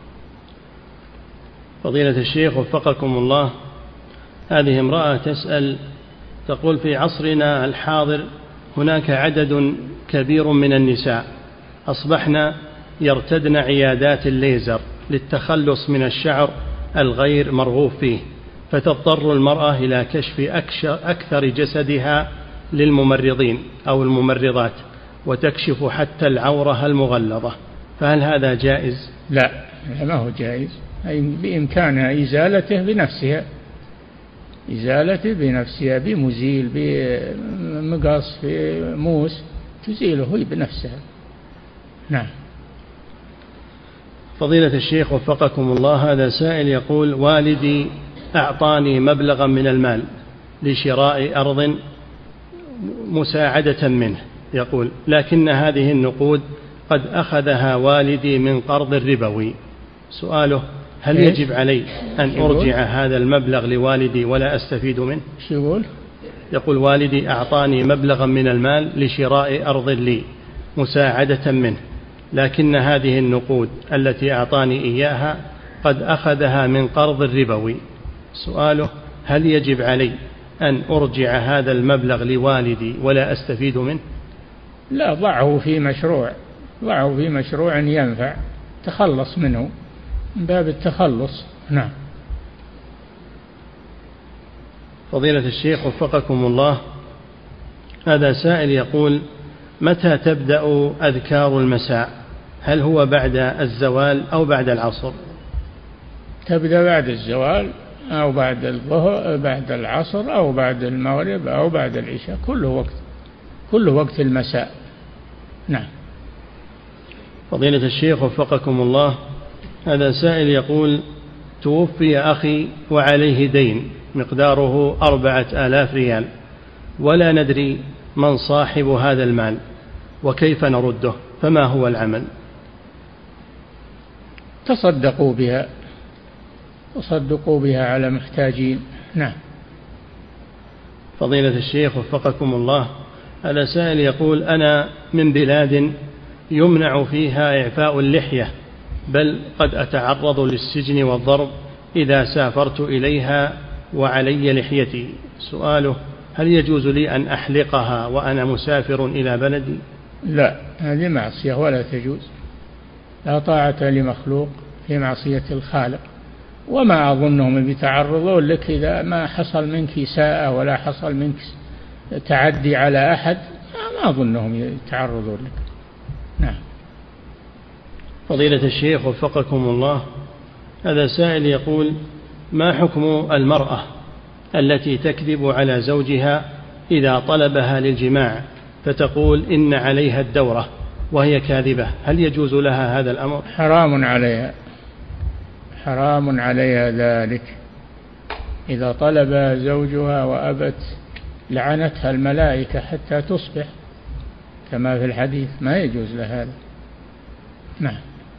فضيلة الشيخ وفقكم الله، هذه امرأة تسأل تقول في عصرنا الحاضر هناك عدد كبير من النساء أصبحن يرتدن عيادات الليزر للتخلص من الشعر الغير مرغوب فيه، فتضطر المرأة إلى كشف أكثر جسدها للممرضين أو الممرضات، وتكشف حتى العورة المغلظة، فهل هذا جائز؟ لا، ما هو جائز. أي بإمكانها إزالته بنفسها، إزالته بنفسها بمزيل، بمقص، بموس، تزيله هي بنفسها. نعم. فضيلة الشيخ وفقكم الله، هذا سائل يقول: والدي أعطاني مبلغا من المال لشراء أرض مساعدة منه، يقول: لكن هذه النقود قد أخذها والدي من قرض ربوي. سؤاله: هل يجب علي أن أرجع هذا المبلغ لوالدي ولا أستفيد منه؟ يقول: والدي أعطاني مبلغا من المال لشراء أرض لي مساعدة منه، لكن هذه النقود التي أعطاني إياها قد أخذها من قرض ربوي. سؤاله: هل يجب علي أن أرجع هذا المبلغ لوالدي ولا أستفيد منه؟ لا، ضعه في مشروع ينفع، تخلص منه من باب التخلص. نعم. فضيلة الشيخ وفقكم الله، هذا سائل يقول: متى تبدأ أذكار المساء؟ هل هو بعد الزوال أو بعد العصر؟ تبدأ بعد الزوال أو بعد الظهر، بعد العصر أو بعد المغرب أو بعد العشاء، كل وقت المساء. نعم. فضيلة الشيخ وفقكم الله، هذا سائل يقول: توفي أخي وعليه دين مقداره 4000 ريال، ولا ندري من صاحب هذا المال وكيف نرده، فما هو العمل؟ تصدقوا بها على محتاجين. نعم. فضيلة الشيخ وفقكم الله، هذا سائل يقول: أنا من بلاد يمنع فيها إعفاء اللحية، بل قد أتعرض للسجن والضرب إذا سافرت إليها وعلي لحيتي. سؤاله: هل يجوز لي أن أحلقها وأنا مسافر إلى بلدي؟ لا، هذه معصية ولا تجوز. لا طاعة لمخلوق في معصية الخالق. وما أظنهم بيتعرضون لك إذا ما حصل منك إساءة ولا حصل منك تعدي على أحد، ما أظنهم يتعرضون لك. نعم. فضيلة الشيخ وفقكم الله، هذا سائل يقول: ما حكم المرأة التي تكذب على زوجها إذا طلبها للجماع فتقول إن عليها الدورة وهي كاذبة؟ هل يجوز لها هذا الأمر؟ حرام عليها ذلك. إذا طلب زوجها وأبت لعنتها الملائكة حتى تصبح، كما في الحديث، ما يجوز لها هذا. نعم.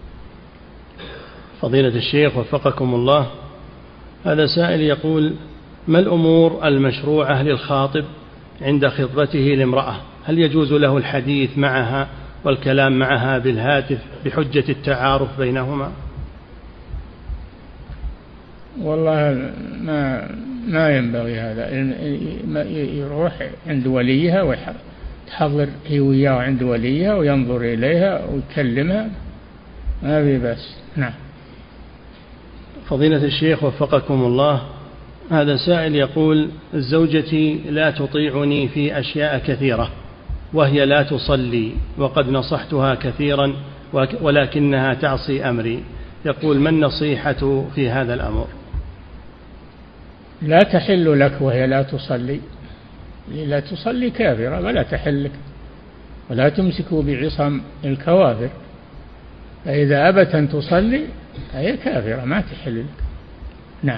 فضيلة الشيخ وفقكم الله، هذا سائل يقول: ما الأمور المشروعة للخاطب عند خطبته لامرأة؟ هل يجوز له الحديث معها والكلام معها بالهاتف بحجة التعارف بينهما؟ والله ما ينبغي هذا. يروح عند وليها ويحضر هي وياه عند وليها وينظر إليها ويكلمها، ما في بس. نعم. فضيلة الشيخ وفقكم الله، هذا سائل يقول: زوجتي لا تطيعني في أشياء كثيرة وهي لا تصلي، وقد نصحتها كثيرا ولكنها تعصي أمري. يقول: ما النصيحة في هذا الأمر؟ لا تحل لك وهي لا تصلي. لا تصلي كافرة ولا تحل لك، ولا تمسكوا بعصم الكوافر. فإذا أبت أن تصلي هي كافرة ما تحل لك. نعم.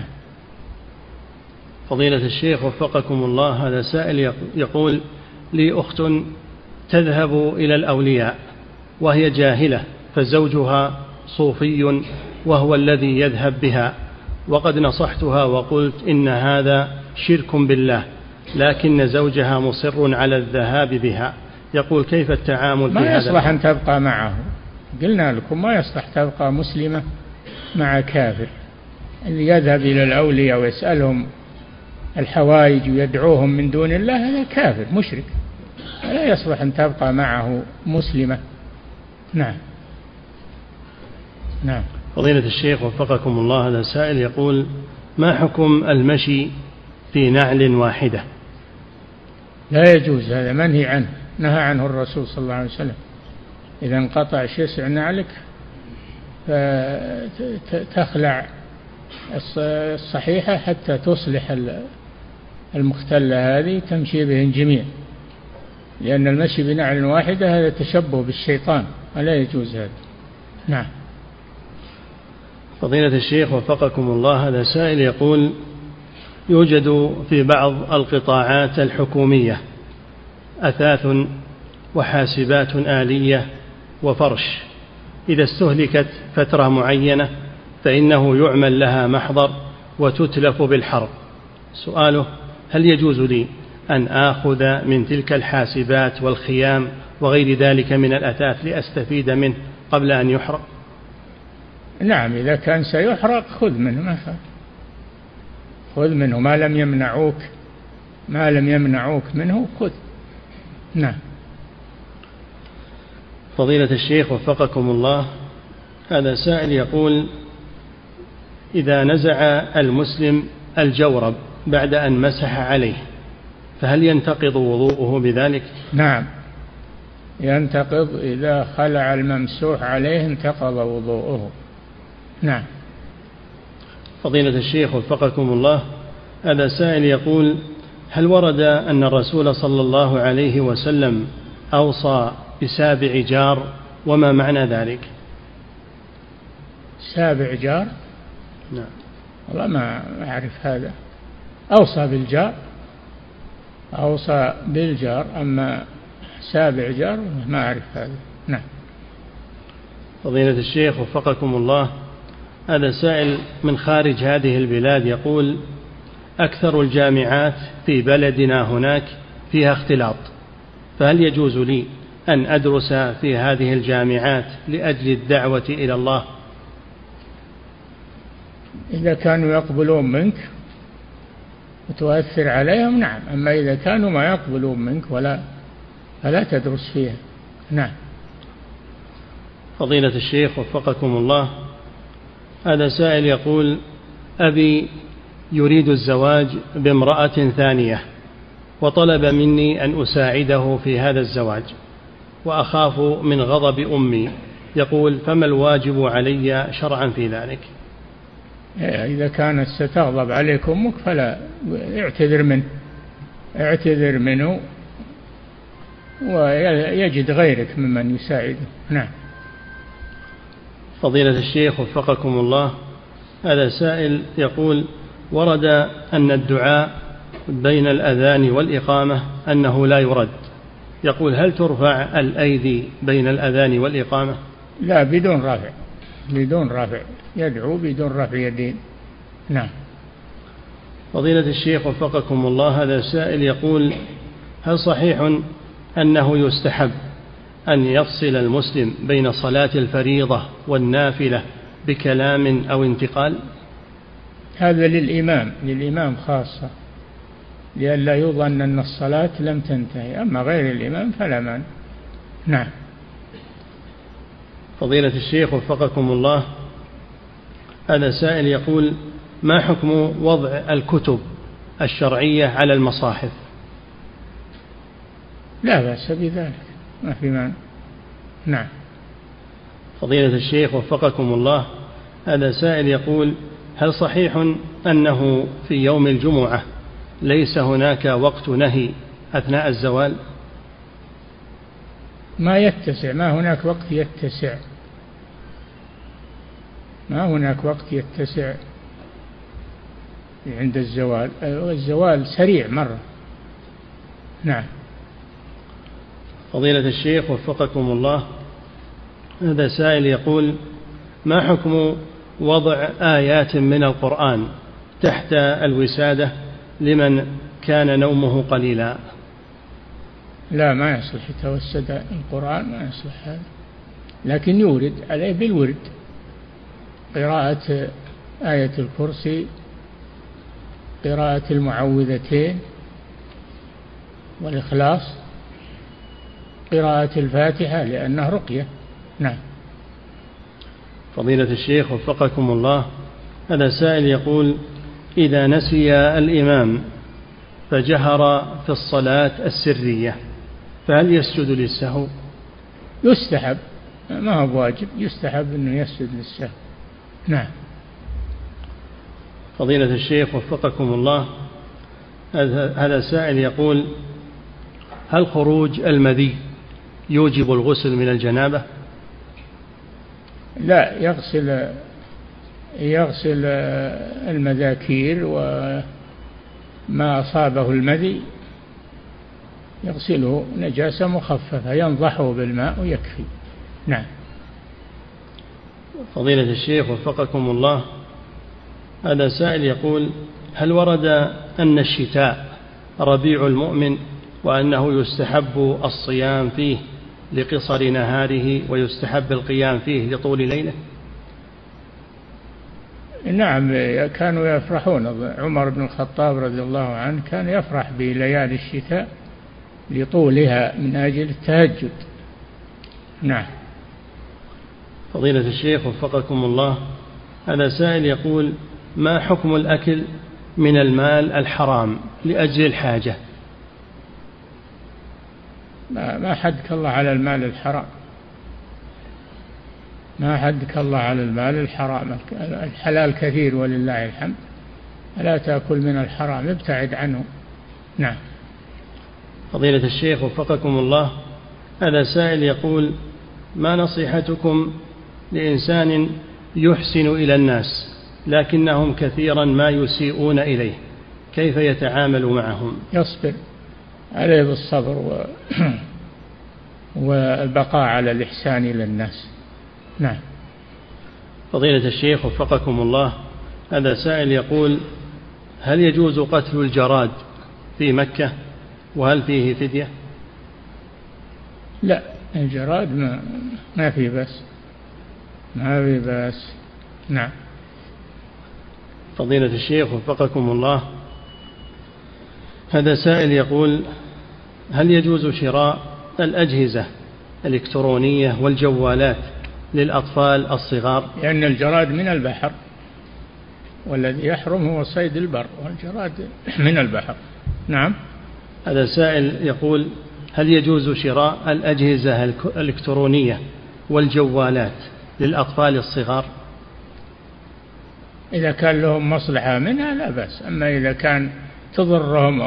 فضيلة الشيخ وفقكم الله، هذا سائل يقول: لي أخت تذهب إلى الأولياء وهي جاهلة، فزوجها صوفي وهو الذي يذهب بها، وقد نصحتها وقلت إن هذا شرك بالله، لكن زوجها مصر على الذهاب بها. يقول: كيف التعامل في هذا؟ ما يصلح أن تبقى معه. قلنا لكم ما يصلح تبقى مسلمة مع كافر. اللي يذهب إلى الأولياء ويسألهم الحوائج ويدعوهم من دون الله هذا كافر مشرك، لا يصلح أن تبقى معه مسلمة. نعم. نعم. فضيلة الشيخ وفقكم الله، هذا سائل يقول: ما حكم المشي في نعل واحدة؟ لا يجوز، هذا منهي عنه، نهى عنه الرسول صلى الله عليه وسلم. إذا انقطع شسع نعلك فتخلع الصحيحة حتى تصلح المختلة هذه، تمشي بهن جميع، لأن المشي بنعل واحدة هذا تشبه بالشيطان ولا يجوز هذا. نعم. فضيلة الشيخ وفقكم الله، هذا سائل يقول: يوجد في بعض القطاعات الحكومية أثاث وحاسبات آلية وفرش، إذا استهلكت فترة معينة فإنه يعمل لها محضر وتتلف بالحرب. سؤاله: هل يجوز لي أن آخذ من تلك الحاسبات والخيام وغير ذلك من الأثاث لأستفيد منه قبل أن يحرق؟ نعم، إذا كان سيحرق خذ منه، خذ منه ما لم يمنعوك منه خذ. نعم. فضيلة الشيخ وفقكم الله، هذا سائل يقول: إذا نزع المسلم الجورب بعد أن مسح عليه فهل ينتقض وضوءه بذلك؟ نعم ينتقض، إذا خلع الممسوح عليه انتقض وضوءه. نعم. فضيلة الشيخ وفقكم الله، هذا سائل يقول: هل ورد أن الرسول صلى الله عليه وسلم أوصى بسابع جار، وما معنى ذلك؟ سابع جار؟ نعم. والله ما أعرف هذا. أوصى بالجار، أما سابع جار ما أعرف هذا. نعم. فضيلة الشيخ وفقكم الله، هذا سائل من خارج هذه البلاد يقول: أكثر الجامعات في بلدنا هناك فيها اختلاط، فهل يجوز لي أن أدرس في هذه الجامعات لأجل الدعوة إلى الله؟ إذا كانوا يقبلون منك وتؤثر عليهم نعم، أما إذا كانوا ما يقبلون منك فلا تدرس فيها. نعم. فضيلة الشيخ وفقكم الله، هذا سائل يقول: أبي يريد الزواج بامرأة ثانية وطلب مني أن أساعده في هذا الزواج، وأخاف من غضب أمي، يقول: فما الواجب علي شرعا في ذلك؟ إذا كانت ستغضب عليك أمك فلا، اعتذر منه ويجد غيرك ممن يساعده. نعم. فضيلة الشيخ وفقكم الله، هذا سائل يقول: ورد أن الدعاء بين الأذان والإقامة أنه لا يرد، يقول: هل ترفع الأيدي بين الأذان والإقامة؟ لا، بدون رفع، يدعو بدون رفع يدين. نعم. فضيلة الشيخ وفقكم الله، هذا سائل يقول: هل صحيح أنه يستحب أن يفصل المسلم بين صلاة الفريضة والنافلة بكلام أو انتقال؟ هذا للإمام خاصة، لئلا يظن أن الصلاة لم تنتهي، أما غير الإمام فلا مانع. نعم. فضيلة الشيخ وفقكم الله، هذا سائل يقول: ما حكم وضع الكتب الشرعية على المصاحف؟ لا بأس بذلك، ما في مانع. نعم. فضيلة الشيخ وفقكم الله، هذا سائل يقول: هل صحيح أنه في يوم الجمعة ليس هناك وقت نهي أثناء الزوال؟ ما يتسع، ما هناك وقت يتسع، ما هناك وقت يتسع عند الزوال، الزوال سريع مرة. نعم. فضيلة الشيخ وفقكم الله، هذا سائل يقول: ما حكم وضع آيات من القرآن تحت الوسادة لمن كان نومه قليلا؟ لا، ما يصلح يتوسد القرآن، ما يصلح هذا، لكن يورد عليه بالورد، قراءة آية الكرسي، قراءة المعوذتين والإخلاص، قراءة الفاتحة لأنه رقية. نعم. فضيلة الشيخ وفقكم الله، هذا سائل يقول: إذا نسي الإمام فجهر في الصلاة السرية فهل يسجد للسهو؟ يستحب، ما هو بواجب، يستحب أنه يسجد للسهو. نعم. فضيلة الشيخ وفقكم الله، هذا سائل يقول: هل خروج المذي يوجب الغسل من الجنابة؟ لا، يغسل المذاكير وما أصابه المذي يغسله نجاسة مخففة، ينضحه بالماء ويكفي. نعم. فضيلة الشيخ وفقكم الله، هذا سائل يقول: هل ورد أن الشتاء ربيع المؤمن وأنه يستحب الصيام فيه لقصر نهاره ويستحب القيام فيه لطول ليله؟ نعم، كانوا يفرحون. عمر بن الخطاب رضي الله عنه كان يفرح بليالي الشتاء لطولها من أجل التهجد. نعم. فضيلة الشيخ وفقكم الله، هذا سائل يقول: ما حكم الأكل من المال الحرام لأجل الحاجة؟ ما حدك الله على المال الحرام، ما حدك الله على المال الحرام. الحلال كثير ولله الحمد، لا تأكل من الحرام، ابتعد عنه. نعم. فضيلة الشيخ وفقكم الله، هذا سائل يقول: ما نصيحتكم لإنسان يحسن إلى الناس لكنهم كثيرا ما يسيئون إليه، كيف يتعامل معهم؟ يصبر عليه بالصبر والبقاء على الإحسان إلى الناس. نعم. فضيلة الشيخ وفقكم الله، هذا سائل يقول: هل يجوز قتل الجراد في مكة وهل فيه فدية؟ لا، الجراد ما فيه بأس، ما فيه بأس. نعم. فضيلة الشيخ وفقكم الله، هذا سائل يقول: هل يجوز شراء الأجهزة الإلكترونية والجوالات للأطفال الصغار؟ لأن الجراد من البحر، والذي يحرم هو صيد البر، والجراد من البحر. نعم. هذا سائل يقول: هل يجوز شراء الأجهزة الإلكترونية والجوالات للأطفال الصغار؟ إذا كان لهم مصلحة منها لا بأس، أما إذا كان تضرهم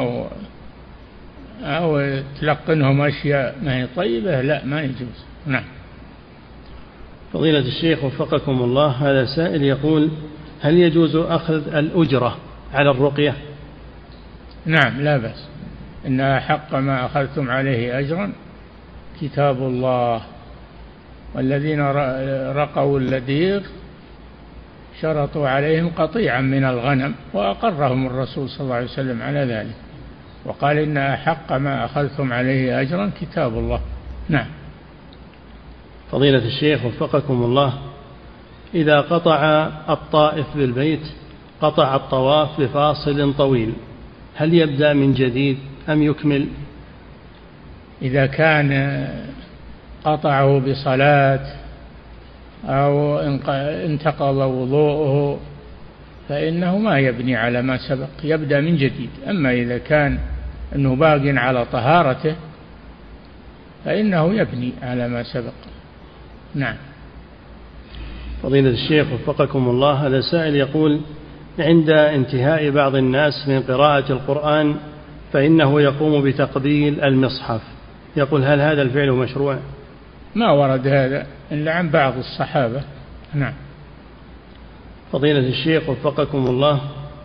أو تلقنهم أشياء ما هي طيبة لا، ما يجوز. نعم. فضيلة الشيخ وفقكم الله، هذا سائل يقول: هل يجوز أخذ الأجرة على الرقية؟ نعم، لا بأس، إنها حق ما أخذتم عليه أجرا كتاب الله، والذين رقوا اللديغ شرطوا عليهم قطيعا من الغنم وأقرهم الرسول صلى الله عليه وسلم على ذلك، وقال إن أحق ما أخذتم عليه أجرا كتاب الله. نعم. فضيلة الشيخ وفقكم الله، إذا قطع الطائف بالبيت قطع الطواف بفاصل طويل، هل يبدأ من جديد أم يكمل؟ إذا كان قطعه بصلاة أو انتقض وضوءه فإنه ما يبني على ما سبق، يبدأ من جديد. أما إذا كان أنه باق على طهارته فإنه يبني على ما سبق. نعم. فضيلة الشيخ وفقكم الله، هذا سائل يقول: عند انتهاء بعض الناس من قراءة القرآن فإنه يقوم بتقبيل المصحف، يقول: هل هذا الفعل مشروع؟ ما ورد هذا إلا عن بعض الصحابة. نعم. فضيلة الشيخ وفقكم الله،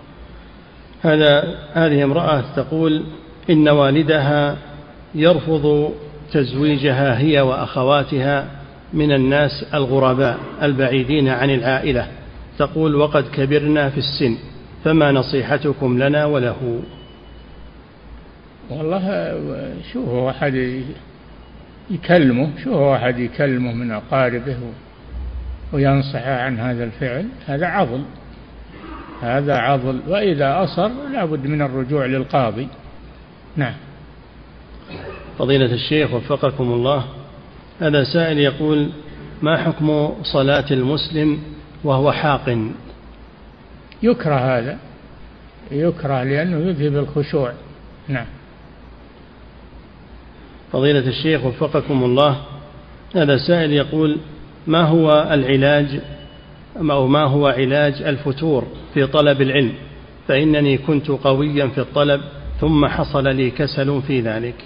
هذه امرأة تقول إن والدها يرفض تزويجها هي وأخواتها من الناس الغرباء البعيدين عن العائلة، تقول: وقد كبرنا في السن، فما نصيحتكم لنا وله؟ والله شوف واحد يكلمه من أقاربه وينصح عن هذا الفعل، هذا عضل، وإذا أصر لابد من الرجوع للقاضي. نعم. فضيلة الشيخ وفقكم الله، هذا سائل يقول: ما حكم صلاة المسلم وهو حاقن؟ يكره هذا، يكره لأنه يذهب الخشوع. نعم. فضيلة الشيخ وفقكم الله، هذا سائل يقول: ما هو العلاج أو ما هو علاج الفتور في طلب العلم؟ فإنني كنت قويا في الطلب ثم حصل لي كسل في ذلك.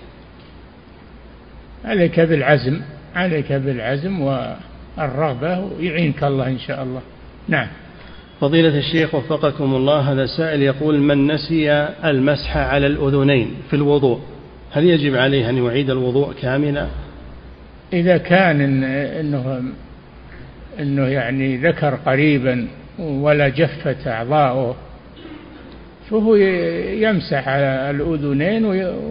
عليك بالعزم، عليك بالعزم والرغبة ويعينك الله إن شاء الله. نعم. فضيلة الشيخ وفقكم الله، هذا سائل يقول: من نسي المسح على الأذنين في الوضوء هل يجب عليه أن يعيد الوضوء كاملا؟ إذا كان إنه يعني ذكر قريبا ولا جفت أعضاؤه فهو يمسح على الأذنين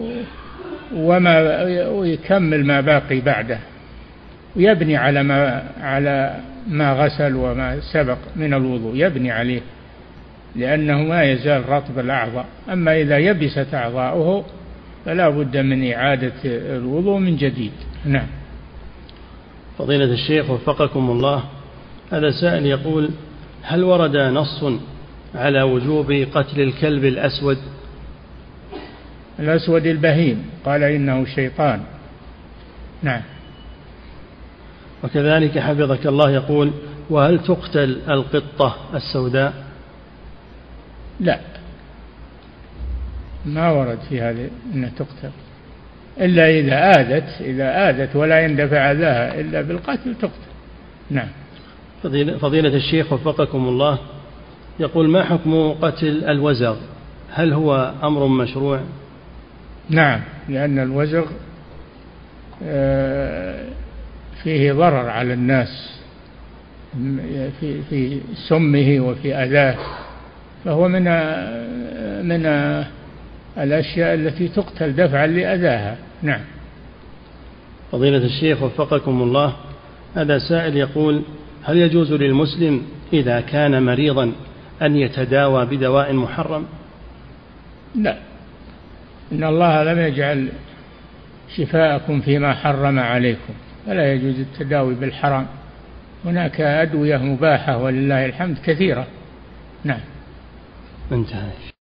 ويكمل ما باقي بعده، ويبني على ما غسل وما سبق من الوضوء، يبني عليه، لأنه ما يزال رطب الأعضاء. أما إذا يبست أعضاؤه فلا بد من إعادة الوضوء من جديد. نعم. فضيلة الشيخ وفقكم الله، هذا سائل يقول: هل ورد نص على وجوب قتل الكلب الأسود؟ الأسود البهيم قال إنه شيطان. نعم. وكذلك حفظك الله يقول: وهل تقتل القطة السوداء؟ لا، ما ورد في هذا أنها تقتل، إلا إذا آذت ولا يندفع أذاها إلا بالقتل تقتل. نعم. فضيلة الشيخ وفقكم الله يقول: ما حكم قتل الوزغ؟ هل هو أمر مشروع؟ نعم، لأن الوزغ فيه ضرر على الناس في سمه وفي أذاه، فهو من الأشياء التي تقتل دفعا لأذاها. نعم. فضيلة الشيخ وفقكم الله، هذا سائل يقول: هل يجوز للمسلم إذا كان مريضا أن يتداوى بدواء محرم؟ لا، إن الله لم يجعل شفاءكم فيما حرم عليكم، فلا يجوز التداوي بالحرام. هناك أدوية مباحة ولله الحمد كثيرة. نعم. انتهى.